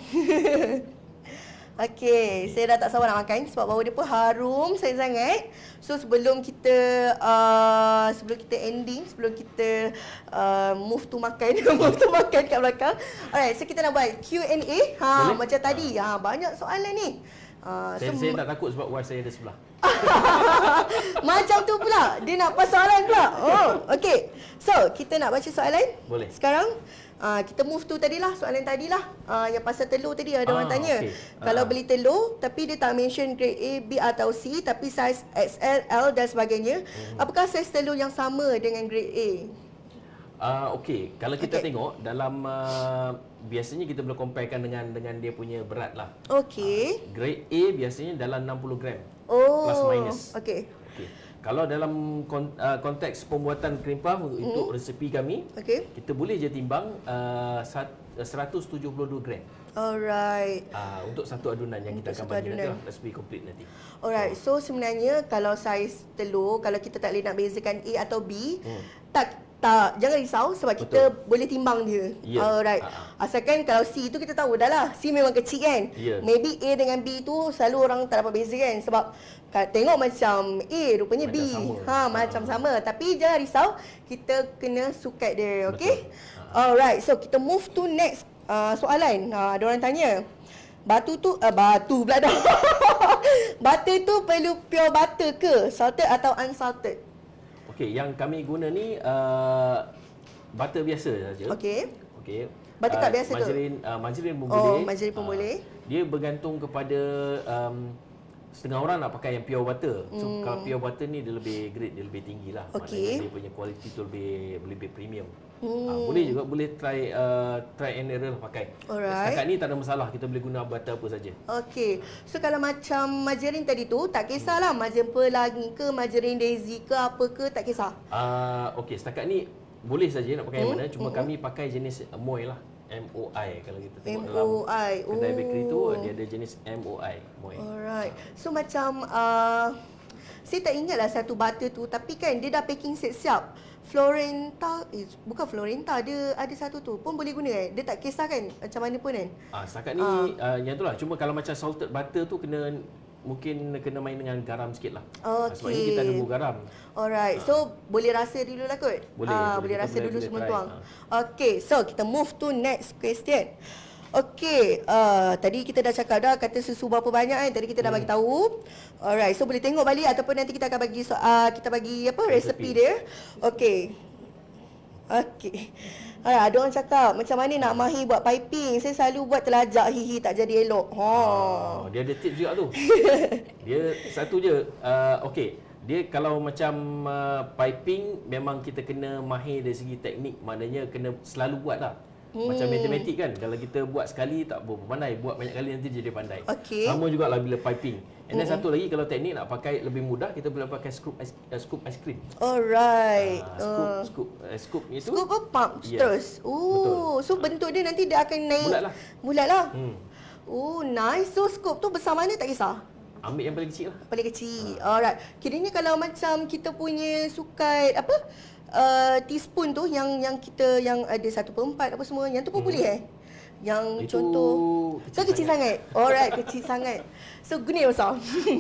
Okey, saya dah tak sabar nak makan sebab bau dia pun harum sangat-sangat. So sebelum kita uh, sebelum kita ending, sebelum kita uh, move to makan, move to makan kat belakang. Alright, so kita nak buat Q and A. Ha, Boleh? macam tadi. Ha, banyak soalan ni. Uh, Saya, so, saya tak takut sebab wife saya ada sebelah. macam tu pula. Dia nak pas soalan pula. Oh, okey. So, kita nak baca soalan. Boleh. Sekarang uh, kita move to tadilah, soalan tadilah. Uh, yang pasal telur tadi ada Ah, orang tanya. okey. Kalau Ah. beli telur tapi dia tak mention grade A, B atau C tapi saiz X L, L dan sebagainya, Hmm. apakah saiz telur yang sama dengan grade A? Uh, Okey, kalau kita Okey. tengok dalam uh, biasanya kita boleh comparekan dengan dengan dia punya berat lah. Okey. Grade A biasanya dalam enam puluh gram. Oh. plus minus. Okey. Okey. Kalau dalam kon, uh, konteks pembuatan cream puff Hmm. untuk resepi kami, Okey. kita boleh je timbang uh, sat, uh, seratus tujuh puluh dua gram. Alright. Uh, untuk satu adunan yang Untuk kita akan satu bagi nanti adunan. lah, resipi complete nanti. Alright, so sebenarnya kalau saiz telur, kalau kita tak boleh nak bezakan A atau B, Hmm. tak tak jangan risau sebab Betul. kita boleh timbang dia. Ya. Alright. Ha-ha. Asalkan kalau C tu kita tahu dah lah, C memang kecil kan. Ya. Maybe A dengan B tu selalu orang tak dapat beza kan sebab ka- tengok macam A rupanya B. Macam sama. Ha, Ha. macam sama. Tapi jangan risau, kita kena sukat dia, okey? Betul. Alright, so kita move to next uh, soalan. Ha, ada orang tanya. Batu tu uh, batu pula dah. Butter tu perlu pure butter ke salted atau unsalted? Okey, yang kami guna ni uh, butter biasa saja. Okey. Okey. Butter tak biasa tu? margarin, uh, margarin pun Oh, boleh. margarin pun Ah, boleh. Dia bergantung kepada um, setengah orang nak pakai yang pure butter. So Hmm. kalau pure butter ni dia lebih grade, dia lebih tinggi lah. Okey. Maknanya dia punya kualiti tu lebih lebih premium. Hmm. Ah, boleh juga, boleh try uh, try and error lah pakai. Alright. Setakat ni tak ada masalah, kita boleh guna butter apa saja. Okey. So kalau macam margarin tadi tu tak kisahlah margarin pelangi ke margarin daisy ke apa ke tak kisah. Uh, Okey, setakat ni boleh saja nak pakai yang Hmm, mana, cuma kami pakai jenis Moi lah. M O I kalau kita tengok M dalam O I. kedai bakery tu Oh. dia ada jenis M O I, Moi. Alright. So macam uh, saya tak ingatlah satu butter tu tapi kan dia dah packing siap-siap. Florenta, eh, bukan Florenta, dia ada satu tu pun boleh guna kan? Dia tak kisah kan macam mana pun kan? Ah, setakat ni uh, yang itulah, cuma kalau macam salted butter tu kena mungkin kena main dengan garam sikit lah. Ah, sebab ini kita ada Okey. bubur garam. Alright, so boleh rasa dulu lah kot? Boleh, Ah, boleh. boleh Kita rasa boleh- dulu boleh sebelum try. tuang. Ah. Okay, so kita move to next question. Okay, uh, tadi kita dah cakap dah kata susu berapa banyak kan? Tadi kita dah Hmm. bagi tahu. Alright, so boleh tengok balik ataupun nanti kita akan bagi so, uh, kita bagi apa resepi Resepi. dia. Okay. Okay. Alright, ada orang cakap macam mana nak mahir buat piping. Saya selalu buat terlajak hihi tak jadi elok. Ha. Ah, dia ada tips juga tu. Dia satu je. Uh, Okey, dia kalau macam uh, piping memang kita kena mahir dari segi teknik, maknanya kena selalu buat lah. Hmm. Macam matematik kan, kalau kita buat sekali tak berapa pandai, buat banyak kali nanti jadi pandai. Okey. Sama jugalah bila piping. And then hmm. satu lagi, kalau teknik nak pakai lebih mudah, kita boleh pakai scoop ice, uh, scoop ice cream. Alright. Ah, scoop, Uh, scoop, uh, scoop itu. Scoop apa pump Yes. terus. Oh, so bentuk dia nanti dia akan naik. Bulat lah. Bulat lah. Hmm. Oh, nice. So scoop tu besar mana tak kisah. Ambil yang paling kecil lah. Paling kecil. Alright. Kiranya kalau macam kita punya sukat apa? Uh, teaspoon tu yang yang kita yang ada satu per empat apa semua, yang tu pun Hmm. boleh eh? Yang Itu contoh kecil Kau kecil sangat. sangat. Alright, kecil sangat. So guna yang besar.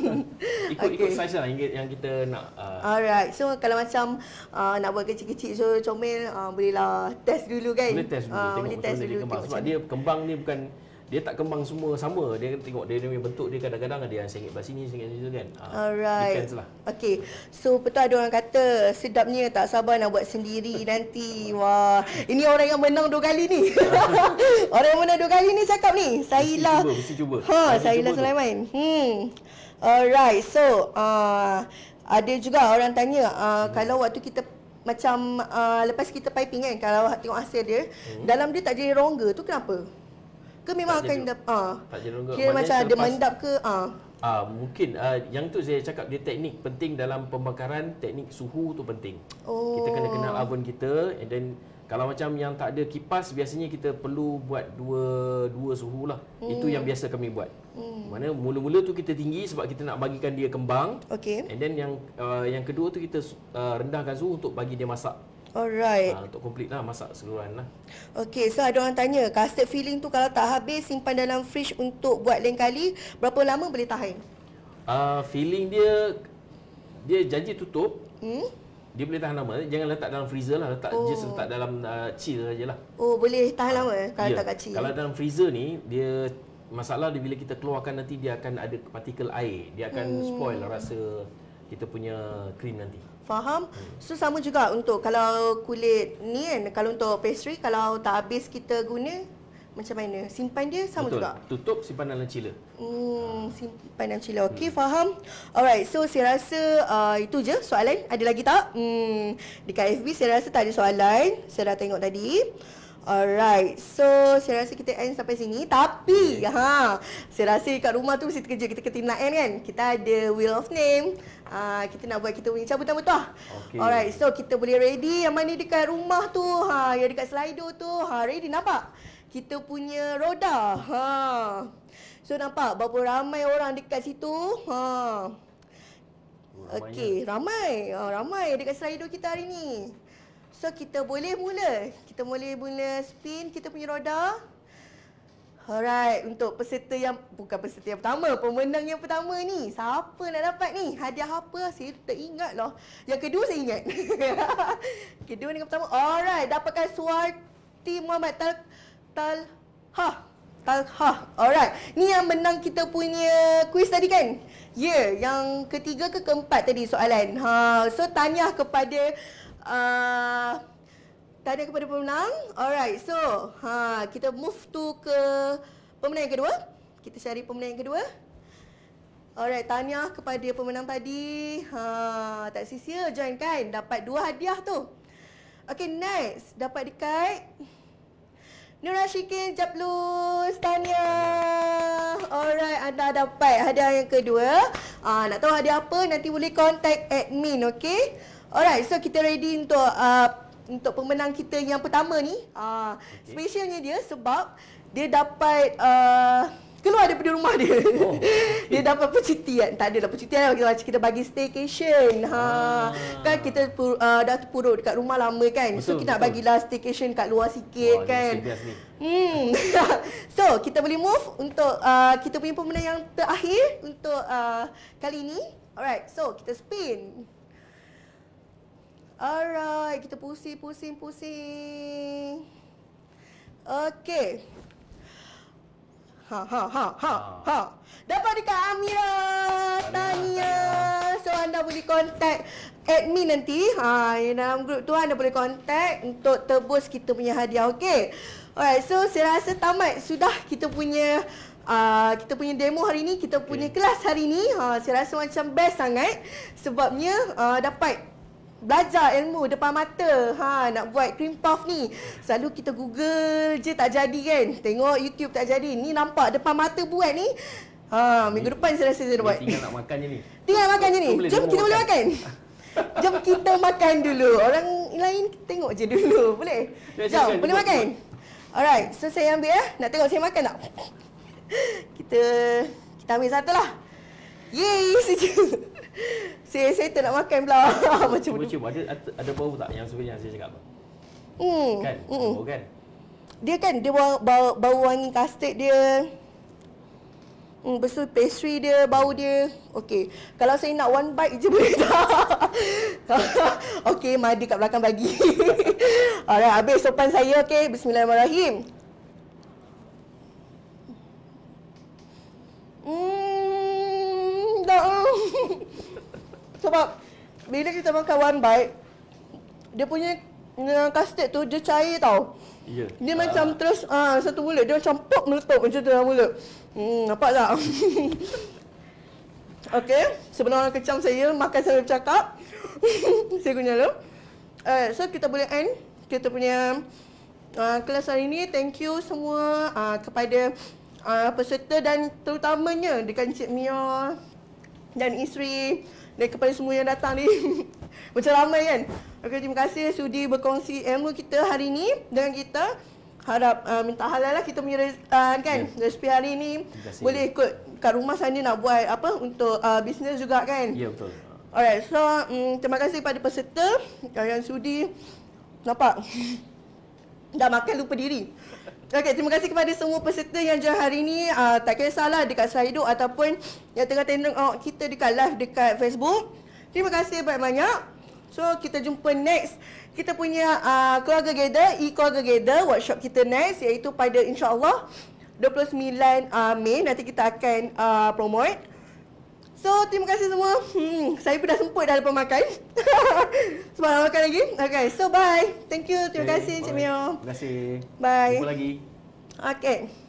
Ikut ikut Okay. size lah yang, yang kita nak. Uh, Alright. So kalau macam uh, nak buat kecil-kecil so comel uh, bolehlah test dulu kan. boleh test dulu, Ah, tengok boleh macam test mana dia dulu kembang. tengok Sebab macam dia kembang ni bukan, dia tak kembang semua sama. Dia tengok dia punya bentuk dia kadang-kadang ada yang sengit belah sini, sengit situ kan. Uh, Alright. Depends lah. Okay. So betul ada orang kata sedapnya tak sabar nak buat sendiri nanti. Wah, ini orang yang menang dua kali ni. Orang yang menang dua kali ni cakap ni. Sahilah. cuba, mesti cuba. Ha, Mesti Sahilah cuba tu. Sulaiman. Hmm. Alright. So, uh, ada juga orang tanya uh, hmm. kalau waktu kita macam uh, lepas kita piping kan, kalau tengok hasil dia, hmm. dalam dia tak jadi rongga tu kenapa? Ke memang Tak akan jadi- dap, uh, tak jadi rongga. kira Maknanya macam ada selepas- mendap ke? Uh. Ah, mungkin uh, yang tu saya cakap dia teknik penting dalam pembakaran, teknik suhu tu penting. Oh. Kita kena kenal oven kita, and then kalau macam yang tak ada kipas biasanya kita perlu buat dua dua suhu lah. Hmm. Itu yang biasa kami buat. Hmm. Mana mula-mula tu kita tinggi sebab kita nak bagikan dia kembang. Okay. And then yang uh, yang kedua tu kita uh, rendahkan suhu untuk bagi dia masak. Alright. Uh, untuk complete lah masak seluruhan lah. Okay, so ada orang tanya, custard filling tu kalau tak habis simpan dalam fridge untuk buat lain kali, berapa lama boleh tahan? Uh, filling dia dia janji tutup. Hmm? Dia boleh tahan lama. Jangan letak dalam freezer lah. Letak oh. just letak dalam uh, chill sajalah. Oh, boleh tahan lama eh, kalau Ya, tak kecil. kalau dalam freezer ni, dia masalah dia bila kita keluarkan nanti dia akan ada partikel air. Dia akan hmm. spoil rasa kita punya cream nanti. Faham? So sama juga untuk kalau kulit ni kan, kalau untuk pastry kalau tak habis kita guna macam mana? Simpan dia sama Betul. juga. Tutup, simpan dalam chiller. Hmm, simpan dalam chiller. Okey, hmm. faham. Alright, so saya rasa uh, itu je soalan. Ada lagi tak? Hmm, dekat F B saya rasa tak ada soalan. Saya dah tengok tadi. Alright, so saya rasa kita end sampai sini. Tapi, okay. ha, saya rasa kat rumah tu mesti terkejut. Kita kena end kan? Kita ada wheel of name. Uh, kita nak buat kita punya cabutan betul. Okay. Alright, so kita boleh ready. Yang mana dekat rumah tu, ha, yang dekat Slido tu, ha, ready nampak? Kita punya roda. Ha. So nampak berapa ramai orang dekat situ. Ha. Okey, ramai. Ha, ramai dekat Slido kita hari ni. So kita boleh mula. Kita boleh mula spin kita punya roda. Alright, untuk peserta yang bukan peserta yang pertama, pemenang yang pertama ni, siapa nak dapat ni? Hadiah apa? Saya tak ingat lah. Yang kedua saya ingat. Kedua dengan pertama. Alright, dapatkan Suarti Muhammad Tal Talha. Talha. Alright. Ni yang menang kita punya quiz tadi kan? Ya, yeah, yang ketiga ke keempat tadi soalan. Ha, so tanya kepada Uh, tanya kepada pemenang. Alright, so ha, kita move to ke pemenang yang kedua. Kita cari pemenang yang kedua. Alright, tanya kepada pemenang tadi. Ha, tak sia-sia join kan? Dapat dua hadiah tu. Okay, next. Dapat dekat Nur Ashikin Japlus. Tanya. Alright, anda dapat hadiah yang kedua. Ah, nak tahu hadiah apa? Nanti boleh contact admin, okay? Alright, so kita ready untuk uh, untuk pemenang kita yang pertama ni. Uh, okay. Specialnya dia sebab dia dapat uh, keluar daripada rumah dia. Oh, okay. Dia dapat percutian. Tak adalah percutian, kita, kita bagi staycation. Ha, ah. Kan kita pur, uh, dah terpuruk dekat rumah lama kan. Betul, so kita betul. Nak bagilah staycation kat luar sikit. Wah, kan. Hmm. So kita boleh move untuk uh, kita punya pemenang yang terakhir untuk uh, kali ini. Alright, so kita spin. Alright, kita pusing, pusing, pusing. Okey. Ha, ha, ha, ha, ha. Dapat dekat Amira. Tanya. So, anda boleh contact admin nanti. Ha, dalam grup tu anda boleh contact untuk tebus kita punya hadiah. Okey. Alright, so saya rasa tamat sudah kita punya Uh, kita punya demo hari ni, kita punya okay. kelas hari ni. Ha, saya rasa macam best sangat sebabnya uh, dapat belajar ilmu depan mata. Ha, nak buat cream puff ni selalu kita google je tak jadi kan. Tengok YouTube tak jadi. Ni nampak depan mata buat ni. Ha, minggu depan saya rasa saya buat. Tinggal nak makan je ni. Tinggal makan je ni. Jom kita boleh makan. Jom kita makan dulu. Orang lain tengok je dulu. Boleh? Jom, boleh makan. Alright, so saya ambil ya. Nak tengok saya makan tak? Kita kita ambil satu lah. Yeay, sejuk. Saya saya tak nak makan pula. Macam cuba, cuba. Ada, ada ada bau tak yang sebenarnya saya cakap? Hmm. Kan? Hmm. Bau kan? dia kan dia bau, bau, bau wangi custard dia. Hmm, lepas tu pastry dia, bau dia. Okey. Kalau saya nak one bite je boleh tak? Okey, Mada kat belakang bagi. Alright, habis sopan saya. Okey, bismillahirrahmanirrahim. Hmm, dah. Sebab bila kita makan one bite, dia punya uh, custard tu dia cair tau. Ya. Dia uh. macam terus ah uh, satu mulut dia macam pop meletup macam tu dalam mulut. Hmm, nampak tak? Okey, sebelum orang kecam saya makan sambil bercakap. Saya guna dulu. Uh, so kita boleh end kita punya uh, kelas hari ini. Thank you semua uh, kepada uh, peserta dan terutamanya dekat Encik Mia dan Isri dan kepada semua yang datang ni. Macam ramai kan? Okey, terima kasih sudi berkongsi ilmu kita hari ini dengan kita. Harap uh, minta halal lah kita punya uh, kan yeah. resipi hari ni. Boleh ikut kat rumah sana nak buat apa untuk uh, bisnes juga kan? Ya, yeah, betul. Alright, so um, terima kasih kepada peserta yang sudi. Nampak? Dah makan lupa diri. Okey, terima kasih kepada semua peserta yang join hari ni. Uh, tak kisahlah dekat Slido ataupun yang tengah tengok oh, kita dekat live dekat Facebook. Terima kasih banyak-banyak. So, kita jumpa next. Kita punya uh, Keluarga Gather, E-Keluarga Gather, workshop kita next iaitu pada insyaAllah dua puluh sembilan uh, Mei. Nanti kita akan uh, promote. So, terima kasih semua. Hmm, saya pun dah semput dah lepas makan. Sebab nak makan lagi. Okay, so bye. Thank you. Terima okay, kasih Encik Mio. Terima kasih. Bye. Jumpa lagi. Okay.